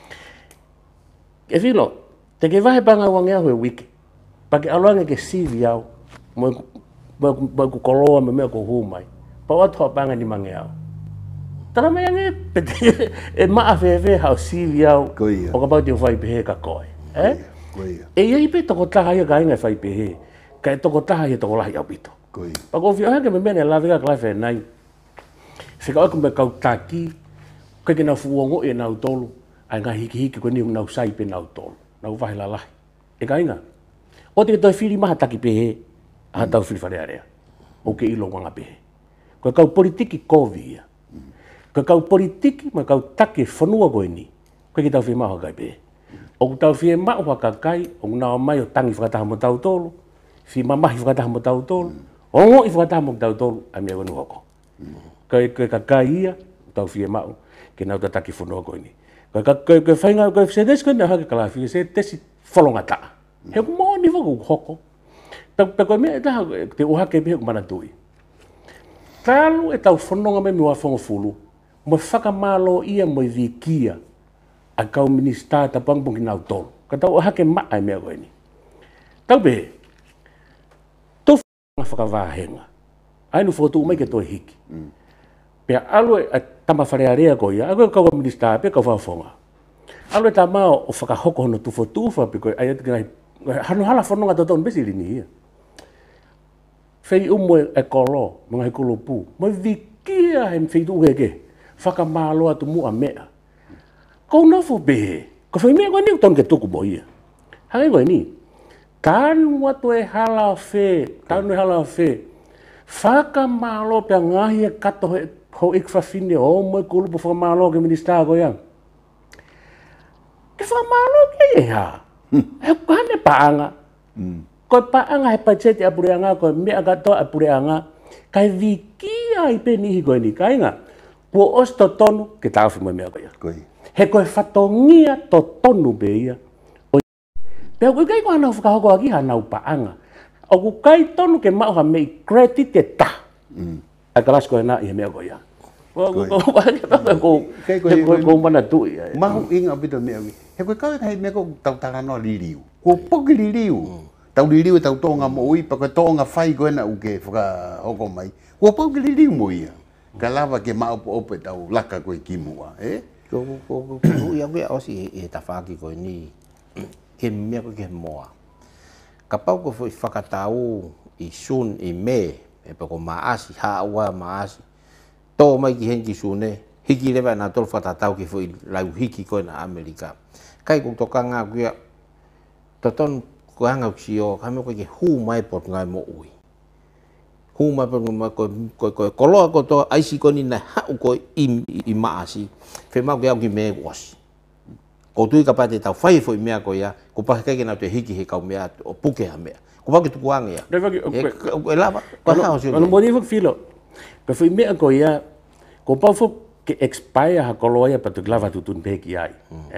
E whilo, te ke wahe panga wangea hoe wiki. Pa ke aloanga ke sivi au, mo ku koloa me mea ko humai. Pa watu panga ni mange au. Tara mea nge, e maa whewhe hao sivi au, o ka pau te whai pehe ka koe. E iei pe toko taha ia ka inga whai pehe. Ka e toko taha ia toko lahi au pito. Pa ko fio hake me mene la vega klafe nai. Fika aku me kau taki, ke na fuongo e na utolo, ai nga hiki ko ni na usai pe na utolo. Na uvahi la lahi. E ka inga. O te toi fili maha taki pehe, a tau fili whare area. O ke ilo wanga pehe. Ko kau politiki kovi ia. Ko kau politiki ma kau take whanua koe ni. Ko ke tau fili maha kai pehe. O tau fili maha waka kai, o na mai o tangi whakataha mo tau tolo. Fi mamahi whakataha mo tau tolo. Ongo I whakataha mo tau tolu, a mea wanu hoko. Koe kakai ia, tau fie mau, ke nau tataki whanua koe ni. Koe whainga, koe se desi koe na hake kalawhi, se desi wholonga taa. He mo ni wako hoko. Pe koe mea taha, te uhake mehe kumana tui. Talu e tau whanonga me miwa whango fulu, mo whakamalo ia mo I vikia, a kau minista ta pangpong ki nau tolu. Ka tau uhake maa e mea koe ni. Tau behe, whakawāhenga. Ainu whotu mai ke toi hiki. Pea alo e tama wharearea ko ia, ako kau minista pe kau whawhonga. Alo e tamao o whakahoko hono tufa pe koe ai ati kai hano hala whanonga totonu besi rini ia. Whei e kolo, mga hikolo pū. Moi vikia he mwhei tu ke, whakamalo atu mua mea. Kou nafo behe, ko whai mea koe ni ton ke tuku mo ia. Hangai koe ni, tanu atu e hala whe, whakamalo pia ngahi e kato ho ikwhawhine o mo e kulupu whakamalo ke minista ko ia. Ke whakamalo ke e ha. He kane paanga. Koe paanga he pachete apureanga koe mea kato apureanga. Kai vikia I pe nihi koe ni kainga. Pua osto tonu ke tauwhi mo mea koe ia. He koe whatongia to tonu be ia. Pea koe kai koe anau whakahoko aki hanau paanga. O ku kai tonu ke mauha mei kreti te ta. A kalas koe na I he mea koe ia. Ko mana tui. Mahu inga bito mea koe. He koe kau hei mea koe tau taranoa liriu. Ko poki liriu. Tau liriu tau tonga mo ui, pa koe tonga whai koe na uke whakahoko mai. Ko poki liriu mo ia. Ka lava ke maupo ope tau laka koe kimua. Ko ia koe osi e tawhaki koe ni. Ke mea koe ke moa. Ka pau ko foi whakatau I sun I me e pe ko maasi ha wa maasi to mai ki hen ki sune hiki le na tol fata tau ki foi lau hiki ko na Amerika kai ku to kanga ku ya to ton ko hanga sio kame ko ki hu mai pot ngai mo ui hu mai pot ko lo ko to ai si ko ni na ha ko i maasi fe ma ko ki me was ko tu ka pa te tau fai foi mea ko ya ko pa ka na te hiki he ka mea o puke ha mea ko pa ki tu kuang ya e lava ko ha o sio no mo ni filo ko foi mea ko ya ko pa fo ke expire ha koloia pa tu glava tu tun peki ai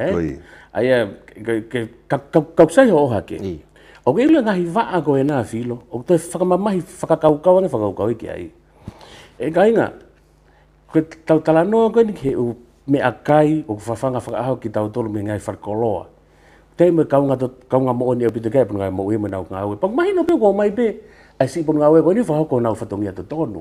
ai ke ka sai ho ha ke o ke le ngai va ko na filo o te whakamamahi whakakau ne whakakau ki ai e kainga ko tau talanoa ko ni ke me akai o whawhanga whakahau ki tau tolu me ngai whakoloa te me kaunga mo oni o pito kai pun ngai mo ui me nau ngau e pang mahi no pe ko mai pe ai si pun ngau e ko ni whahoko nau whatongia to tonu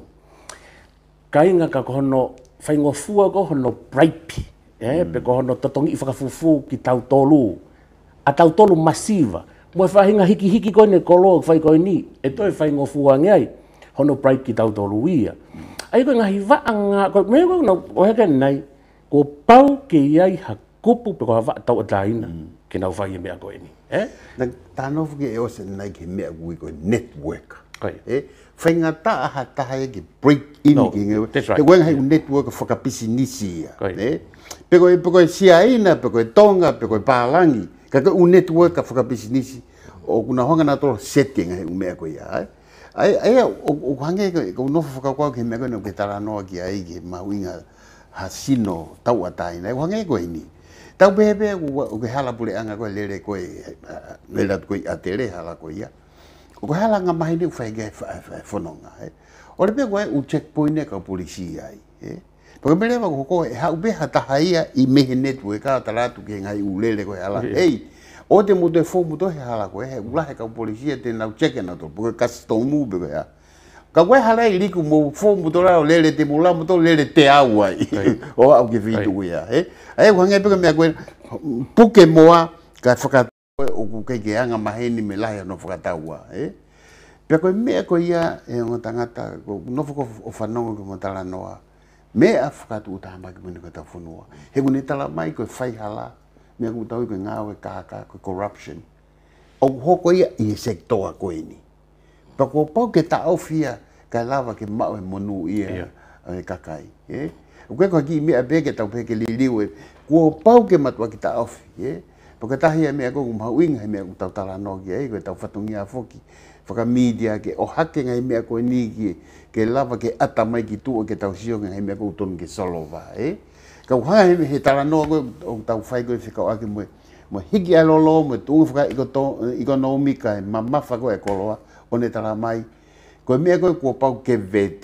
kainga ka kohono whaingo fua ko hono braipi pe ko hono totongi i whakafufu ki tau tolu a tau tolu masiva mo whahinga hiki ko ne kolo whai ko ni e toi whaingo fua ngai hono braipi ki tau tolu ia ai ko ngahi vaanga ko me ko no o heke nai ko pau ke iai ha kupu pe ko va tau ataina ke nau whai mea ko ni na tano fuke e o se nai ke mea ko network whainga ta aha taha e ki break in ki ngewe. Te wenga hei network whakapisi nisi ia. Pe koe siaina, pe koe tonga, pe koe pālangi. Ka koe un network whakapisi nisi. O kuna honga nā tolo setting hei umea koe ia. Ai o hange ko nofo whakakwau ke mea koe no ke taranoa ki ai ke mahuinga ha sino tau ataina. O hange koe ni. Tau pehe o ke hala pule anga koe lere koe, lera koe atere hala koe ia. O hala nga mahi ni whainga whanonga. O le pia koe u checkpoint e ka polisi ai. Paka mele wako koe hau beha tahaia i mehe network ka taratu ke ngai ulele koe hala. Ei, o te mo te fomu tohe hala koe he ulahe ka polisi e te nau check na to. Paka kastomu be koe ha. Ka koe hala i liku mo fomu to rao lele te mula mo to lele te au ai. O au ke vitu koe ha. Ai wange pika mea koe puke moa ka whakata o ku ke anga maheni me lahi no whakataua pia koe mea koe ia e o tangata ko no foko o whanonga ko mo tala noa mea whakatu utahama ki mene koe tau whanua he kune tala mai koe whai hala mea ku tau koe ngāwe kāka koe corruption o hoko ia i e sektoa koe ni pa ko pau ke ta aufia ka lava ke mau e monu ia kakai o koe koe ki mea peke tau peke liliu ko pau ke matua ki ta aufi Paka tahi mea ko kumhauinga he mea ku tau tala no ki ai ko tau whatungia foki whaka media ke o hake ngai mea ko ni ki ke lava ke ata mai ki tua ke tau sionga he mea ko utonu ke solova ka uhanga he tala no ko o tau whai ko e whikau ake mo hiki alolo mo tunga whaka ikonomika e mamafa ko e koloa o ne tala mai ko mea ko kua pau ke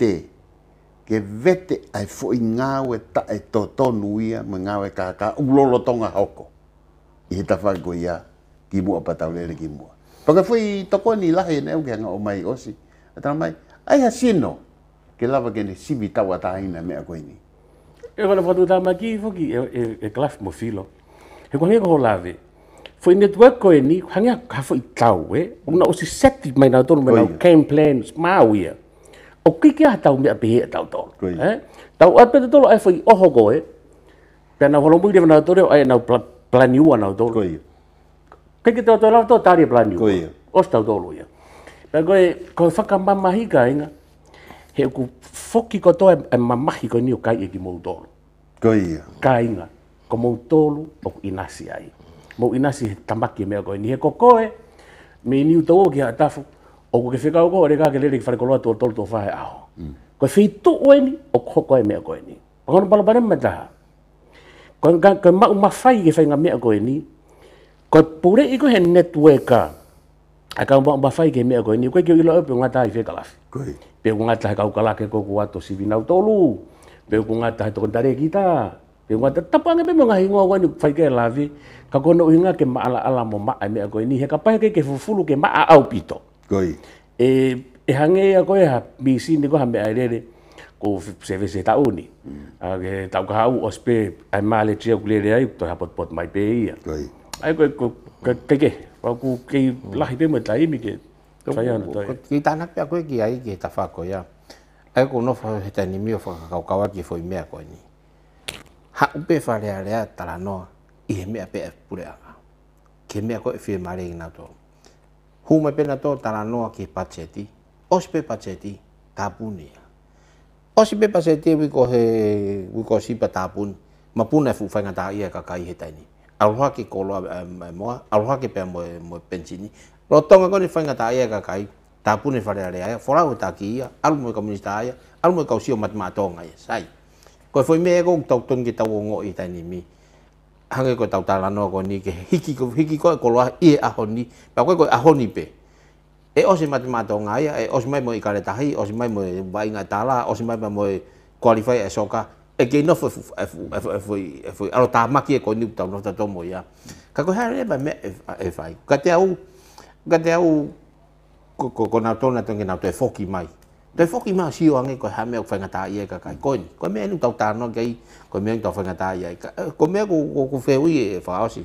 vete ai fo i ngawe ta e to tonu ia mo ngawe kaka ulolo tonga hoko I he tawhai ko ia ki mua patau lere ki mua. Paka fui toko ni lahi ne au ke hanga o mai osi. Atana mai, ai ha sino ke lava ke ne sivi tau ataina mea koe ni. E kona whatu tama ki whoki e klaf mo filo. He kua heko ho lave. Fui network koe ni, hangia ka fui tau una osi seti mai nau tonu mai nau game plans mau ia. O kiki ha tau mea pehe tau tolu. Tau ape te tolu ai fui oho koe. Pea nau holomui dewa nau tolu ai nau planiua nau tolu. Kiki tau tolu tau tari planiua. Os tau tolu ia. Pea koe whakamamahi ka inga. He ku foki ko toa e mamahi ko ni o kai e ki mou tolu. Ka inga. Ko mou tolu o inasi ai. Mou inasi he tamaki mea koe ni he kokoe. Me niu tau o ki ha tafu. O ko ke whikau ko re ka ke lere ki wharekoloa tō tolu tō whahe aho. Koe whitu oe ni o kokoe mea koe ni. Pakono palapare mataha. Koe mau mawhai ke whainga mea koe ni. Koe pure i koe he networka. A ka mau mawhai ke mea koe ni. Koe kio ilo epe ngata i whekalafi. Pe ko ngata he kaukalake ko ato sivi nau tolu. Pe ko ngata he toko tare kita. Pe ngata tapange pe mga hingoa koe ni whai ke lavi. Ka kono uhinga ke maala ala mo maa mea koe ni. He ka pahe ke fufulu ke maa au pito. E hange a koe ha misi ni ko ha mea rere. Ko se tau ni. Ke tau ka hau ospe ai male tia kulere ai. To ha pot mai pe ia. Ai koe keke. Ku kei lahi pe mo taimi ke Fai ana toi. Ki tana pe ko ki ai ki ta fa ko ya. Ai ko no fa heta ni mi fa ka ka wa ki foi mea ko ni. Ha upe fa le tala no I mea pe pure anga. Ke mea ko e fie mare ina to. Huma pena to tala no ki pacheti. Os pe pacheti tapuni. Os pe pacheti wi ko sipa tapun. Ma puna fu fa ngata ia ka kai heta ni. Alha ki ko lo mo alha ki pe mo pensini. Lo tonga ko ni fa ngata ia ka kai. Tapune fa le ia. Fora o takia. Al mo komunista ia. Al mo ka usio matmatonga ia. Sai. Ko foi me ko tau ton ki tau ngo I tani mi. Hange ko tau tala no ko ni ke hiki ko lo I ahoni. Pa ko ahoni pe. E o se matmatonga ia e o se mai mo I kare tahi, o se mai mo vai nga tala, o se mai mo qualify e soka. E ke no foi alo ta maki ko ni tau no ta tomo ia. Ka ko hare ba me e fai. Ka te au ko na tona tonge na te foki mai. Te foki mai si o ange ko ha me o fanga ta ia ka kai ko ni. Ko me nu tau ta no kai ko me tau fanga ta ia. Ko me ko feu e fa osi.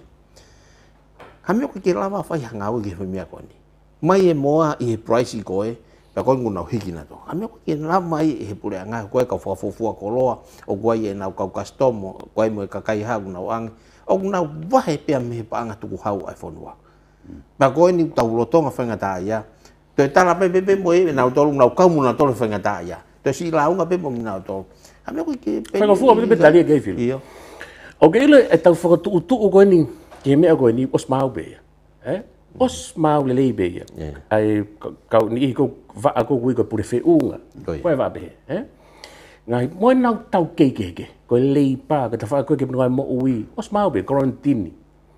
Ha me ko ke lava fa ya ngau ki me ko ni. Mai e moa I price ko e pa ko nguna hiki na to. Ha me ko ke lava mai e pure anga ko ka fa ko loa o ko e na ka custom ko e mo ka kai ha na ang o na wa he pe me pa anga tu hau iPhone wa. Pa ko ni tau lotonga fanga ta ia. Te tala pe mo e na tolu na ka mu na tolu fanga ta ia. Te si la unga pe mo na tolu. Ha me ko ke pe. Fa fu pe tali ke fil. Iyo. O ke ile e tau fa tu ko ni ke me ko ni os mau be. Os mau le be. Ai ka ni ko va ko ko pure fe unga. Ko va be, ngai mo na tau ke ko le pa ka ta fa ko ke no mo ui. Os mau be quarantine.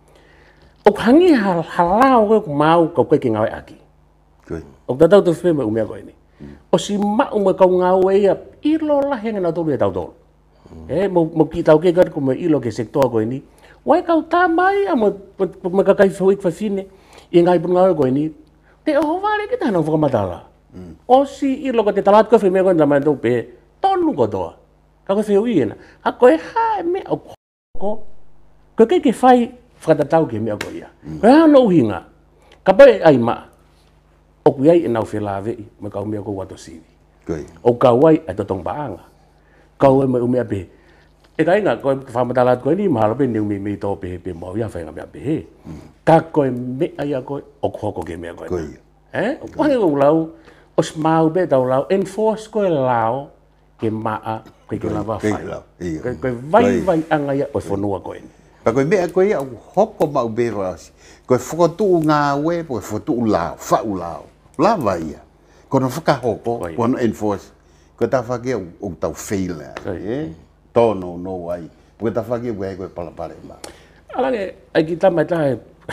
O hangi halau ko mau ko ke ngai aki. O ta tau te fe me umea ko ni. O si ma uma ka ngau e I lo la henga na tolu e tau tolu. Mo ki tau ke ko mo ilo ke sektor ko ni. Wai kau ta mai a mo ka kai foi fa fine. I ngai pun ngau ko ni. Te o vale ke ta no fo matala. O si ilo ko te talat ko fe me ko na mai do pe. Tonu ko do. Ka ko fe uina. A ko e ha me o ko. Ko ke fai fa ta tau ke me ko ia. Ko ha no hinga. Ka pai ai ma. O kuiai e nau whelave I me kau mea ko wato sivi. O kauai e totong paanga. Kau e me umea pe. E ka inga, koe whamatalat koe ni mahalo pe ni umi tō pe mo ia whainga mea pe he. Ka koe me aia koe o kuhoko ke mea koe. O kuange ko lau, o smau pe tau lau, enforce koe lau ke maa koe ke lawa whai. Koe vai anga ia o whanua koe ni. Pa koe mea koe ia hoko mau be wasi. Koe whakatu ngā we, koe whakatu lau, whau lau. Lava ia. Kono whakahoko, kono enforce. Koe ta whake o tau wheila. Tono no wai. Koe ta whake wei koe palapare ma. Alange, ai ki tamai tahe.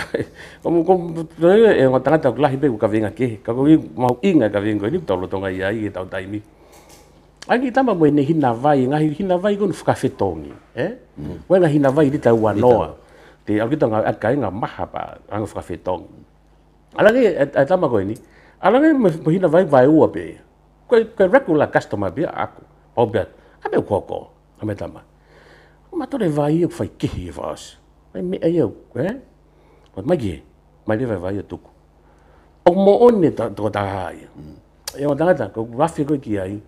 E ngā tangata ku lahi pe ku ka venga ke. Ka koe mau inga ka venga ni tau lotonga ia I tau taimi. Ai ki tama moe ne hina vai, ngahi hina vai kono whakawhetongi. Wai ngā hina vai di tau wanoa. Te au kita ngā atkai ngā maha pa anga whakawhetongi. Alange, ai tama koe ni. Alange mo hina vai ua pe. Koe regular customer pe aku. Pau beat. Ape koko. Ame tama. Matore vai eu fai kehi e whaas. Mai mea eu. Mai ke. Mai le vai tuku. O mo one toko taha ia. E o tangata. Ko wafi koe ki ai.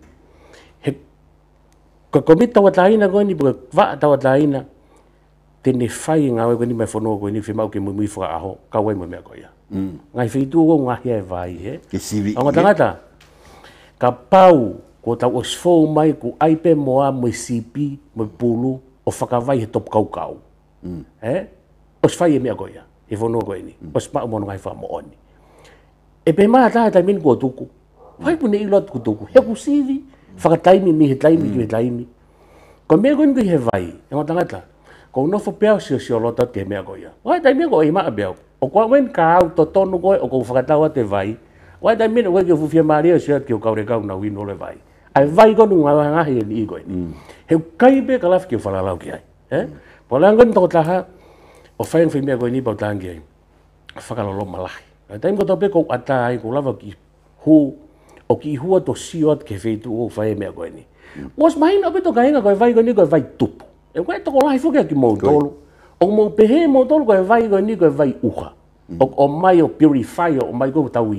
Ko komit tawa taina koe ni. Ko wa tawa taina. Tene whai ngā koe ni mai whanua koe ni. Whimau ke mui whaka aho. Kawai mo mea koe ia. Ngai whitu o ngahi e vai he. Ke sivi. Ang tangata, ka pau ko tau o sfo mai ku aipe moa mo sipi mo pulu o whakawai he top kau. O sfai e mea koia, he whanua koe ni. O spa o mono ngai wha mo oni. E pe maa taha tai min kua tuku. Whai pune ilot ku tuku. He ku sivi, whakataimi mi he taimi ki he taimi. Ko mea koe ni he vai. Ang tangata, ko unofo peao sio lotot ke mea koia. Wai tai mea koe I maa peao. O kua wen ka au to tonu koe o kou whakatawa te vai. Wai tai mene koe ki o fufia maria siat ki o kaure kau na wino le vai. Ai vai konu ngā ngahi e ni I koe ni. Heu kaipe ka lafi ki o whalalau ki ai. Po langon toko taha, o whaing whimea koe ni pau tangi ai. Whakalolo malahi. Ai taim koto pe kou ata ai kou lava ki hu, o ki hua to siot ke wheitu o whae mea koe ni. Was mahina pe to kainga koe vai koe ni koe vai tupu. E koe toko lahi fukia ki mou tolu. O mo pehe mo tolu koe vai koe ni koe vai uha. O mai o purifier o mai koe tau inu.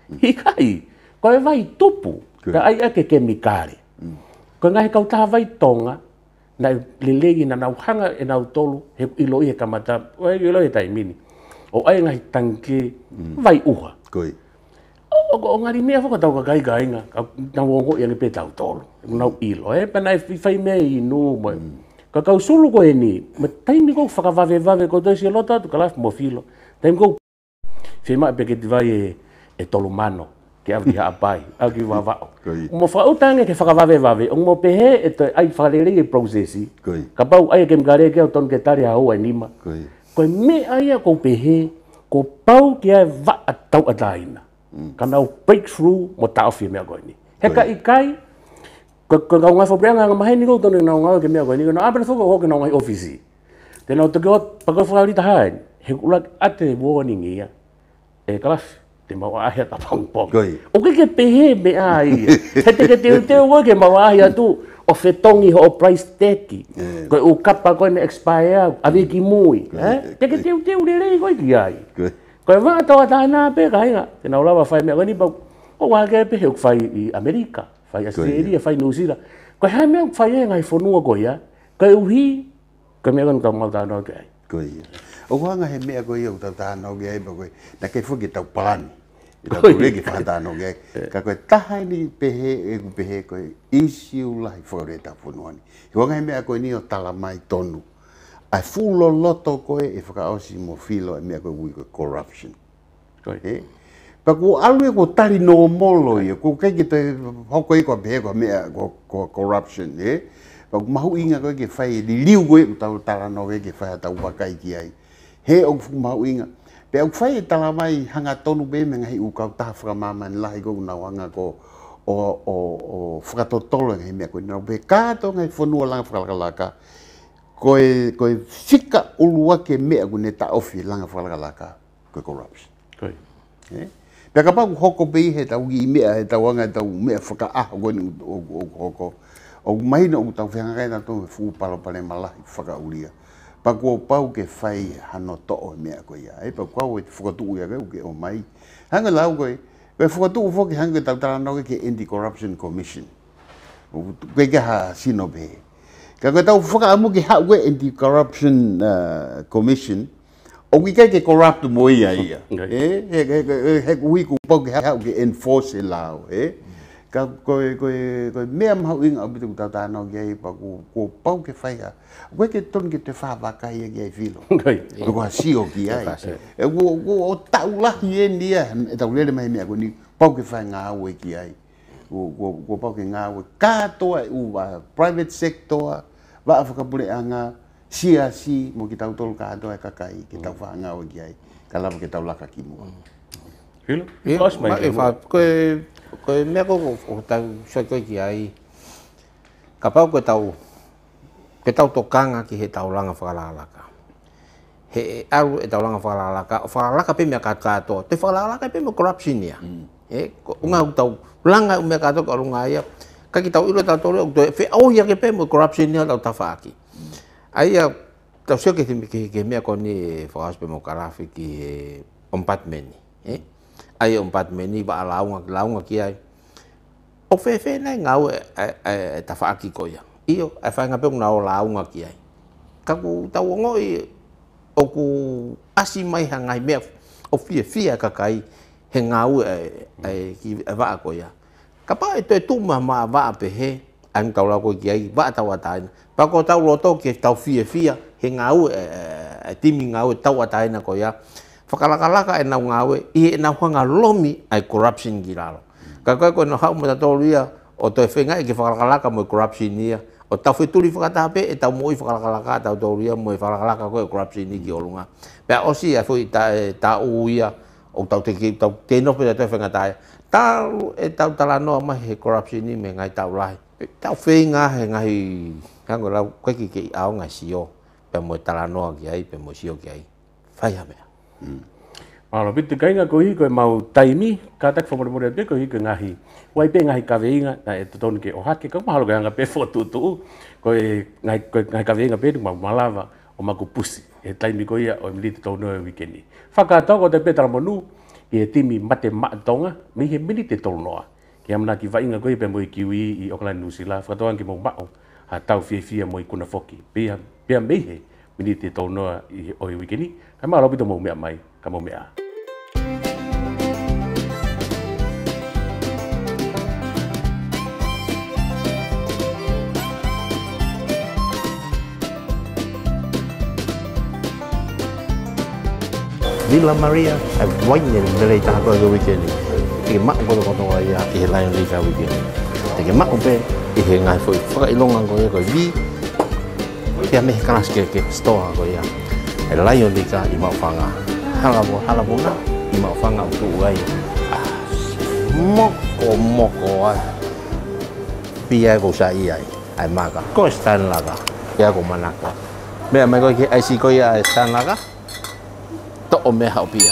Hikai, ko e vai tupu, ka ai ake kemikale. Ko ngai kau taha vai tonga, na lelegi na nauhanga e nau tolu, he ilo i he kamata, o e ilo i taimini. O ai ngai tanke vai uha. Koi. O ngari mea whakatau ka kai kainga, na wongo i ange pe tau tolu. Nau ilo, pana e whai mea i nu mo. Ka kau sulu ko e ni, ma taimi kou whakawave ko toisi e lota atu ka lafi mo filo. Taimi kou whima e peke te vai e tolu mano, ke awi ha apai, au ki wawao. Mo whakautange ke whakawave, o mo pehe e te ai whakarere e processi. Ka pau ai ke mkare ke au tonu ke tari hau ai nima. Koe me aia kou pehe, ko pau ki ai wa atau ataina. Ka nau breakthrough mo taofi mea koe ni. Heka i kai, ko ngau ngai whapreanga ngā mahe ni kou tonu ngau ngau ke mea koe ni, no apena whaka hoke ngau ngai ofisi. Tēnau te kio pako whakarita hae, he kulak ate warning ia, e kalafi, te mau ahia ta pangpong. O ke pehe me ai, he te teo koe ke mau ahia tu, o whetongi ho o price teki, koe u kapa koe ne expire, awe ki mui, te teo rei koe ki ai. Koe wā tawa tāna pe kainga, tēnau lawa whai mea koe ni pau, o wāke pe he whai i Amerika, whai Australia, whai New Zealand, koe hai mea whai e ngai whanua koe ia, koe uhi, koe mea koe mau tāna ke ai. Koe ia. O whanga he mea koe au tau tāna ke ai, pa koe, na kei whuki tau palani. I tau kureki whakatāna ke ai. Ka koe tahai ni pehe, e ku pehe koe, isi ulahi whakare tau whanuani. He wanga he mea koe ni o tala mai tonu. Ai fulo loto koe e whakaosi mo filo e mea koe ui koe corruption. Pa ko alue ko tari no molo ia, ko kei ki te hoko i koe pehe koe mea ko corruption. Pa ko mahu inga koe ke whai, li liu koe ku tau tala no ke whai tau wakai ki ai. He o ku mahu inga. Pe au whai e tala mai hanga tonu be me ngahi u kau taha whakamamani lahi koe na wanga ko o whakatotolo ngahi mea koe. Nau pe kāto ngai whanua langa whakalakalaka. Koe whika ulua ke mea ku ne ta ofi langa whalakalaka, koe corruption. Pea ka pau hoko pei he tau i mea, he tau anga, he tau mea whakaaho koe ni o hoko. O mahina o tau whianga kai na tō me fu palopale malahi whakauria. Pa kua pau ke whai hano to'o mea koe ia. Pa kua e whakatuu ia ke o mai. Hanga lau koe, koe whakatuu whoki hanga tau taranau ke Anti-Corruption Commission. Koe ke ha sino pehe. Ka koe tau whakaamu ki hau koe Anti-Corruption Commission, o ki kai ke corrupt mo ia ia. He kui ku pau ki hau ke enforce e lao. Ka koe mea mahau inga au bitu tau tānau ki ai pa ku pau ke whaia. Koe ke tonu ke te whāwakai e ki ai whilo. Koe kua sio ki ai. O tau lahi e nia, e tau lele mai mea koe ni pau ke whai ngā au e ki ai. Ko pau ke ngā ue kātoa e uwa private sector wa whakapure anga siasi mo ki tau tolu kātoa e kakai ki tau wha ngā ue ki ai ka lava ke tau laka ki mua. Hilo? Koe mea ko tau soi koe ki ai ka pau koe tau tokanga ki he tau langa whakalalaka. He aru e tau langa whakalalaka, o whakalaka pe mea kātoa, te whakalaka pe mea corruption ia. Unga hu tau langa umea kato ka runga ia, ka ki tau ilo tau tole, whi au ia ke pe mo corruption ia tau tawhaaki. Aia, tau sio ke mea koni whakaspe mo karafi ki ombatmeni. Aia ombatmeni wa launga ki ai. O whi nai ngau e tawhaaki ko ia. Iyo, ai whainga pe ngau launga ki ai. Ka ku tau ngoi, o ku asi mai hangai mea, o fia kakai, he ngau ki waa ko ia. Ka pa e toi tuma maa waa pehe, ang tau lau ko ki ai, waa tau ataina. Pa ko tau loto ki tau fia, he ngau timi ngau tau ataina ko ia. Whakalakalaka e nau ngau i e nau hanga lomi ai corruption ki lalo. Ka koe no hau mo tatolu ia, o toi whenga e ki whakalakalaka mo corruption ia. O tau wheturi whakatape e tau moi whakalakalaka, tau tolu ia mo whakalakalaka koe corruption i ki olunga. Pea osi a fui ta uu ia, o tau te nope te whengatai. Tau e tau talanoa mai he corruption ni me ngai tau lahi. Tau whenga he ngahi, hango lau koe ki ke ao ngai sio, pe mo talanoa ki ai, pe mo sio ki ai. Whai ha mea. Alo, piti kainga ko hi koe mau taimi, ka tak whamoremore pe ko hi koe ngahi. Wai pe ngahi kaweinga, na e tutonu ke ohake, ka mahalo ke hanga pe whotutu, koe ngahi kaweinga pe mau malawa, o maku pusi. E taimi ko ia o militi tau noe wikeni. Whakatau ko te petara monu, e timi mate matonga mi he mini te tolo noa ke amna ki vai nga ko pe mo kiwi i Auckland New Zealand fa toan ki mo mao ha tau fia mo kuna foki pe me he mini te tolo noa i o weekend ka ma lo pito mo me mai ka mo mea Villa Maria ai waine le ta ko go weekend ke ma ko ko no ya ke la ni ka weekend te ke ma ko pe e he ngai foi fa ilonga ko ko vi ke me kanas ke store ko ya e la yo ni ka i ma fanga hala bo na i ma fanga tu ai moko ai pia ko sa ai ma ka ko stan la ka ya ko manaka me mai ko ke ai si ko ya stan la ka to o me haupia.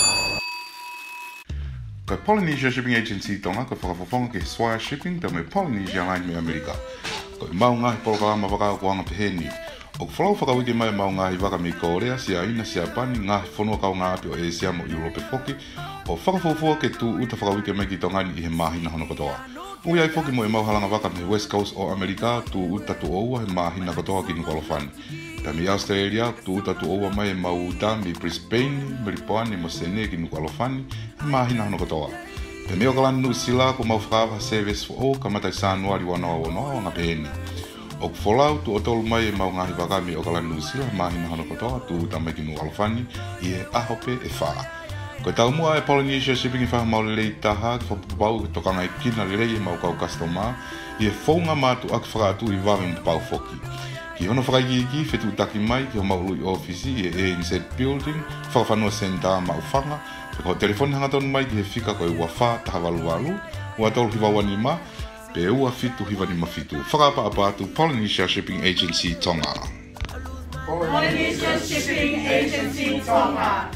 Ko Polynesia Shipping Agency tonga ko whakafofonga ke Swire Shipping ta me Polynesia Line me Amerika. Ko maunga i polokama waka ko anga peheni. O whalau whakawiki mai maunga i waka me Korea, sia ina sia pani, ngā whanua kau ngā api o Asia mo Europe foki, o whakafofua ke tu uta whakawiki mai ki tongani i he mahina hono katoa. Ui ai foki mo e mauhalanga waka me West Coast o Amerika, tu uta tu oua he mahina katoa ki nukalofani. Tami Australia, tu uta tu oua mai e mauta mi Brisbane, Meripoani mo Sene ki nukalofani, he mahina hono katoa. Te meo kalani New Zealand ko mau whakawa service for all, ka matai Sanuari wanoa ngā peheni. O folau tu o tolu mai e mau ngahi wakami o kalani New Zealand mahina hono katoa tu uta mai ki nukalofani, i e ahope e whaa. Ko tau mua e Polynesia Shipping i whaha maulelei taha ki whapupau ki tokanga i kina lirei e mau kau customer i e whaunga mātu aki whakatu i wāme mpapau foki. Ki hono whakaiki whetu utaki mai ki ho maului ofisi i e ANZ Building, whakawhanua senta mau whanga, pe ko telefoni hangatonu mai ki he whika ko e ua wha taha walu, ua tolu hiwawani ma, pe ua fitu hiwani ma fitu. Whakapa apatu Polynesia Shipping Agency Tonga. Polynesia Shipping Agency Tonga.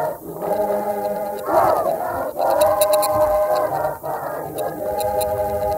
Yeah!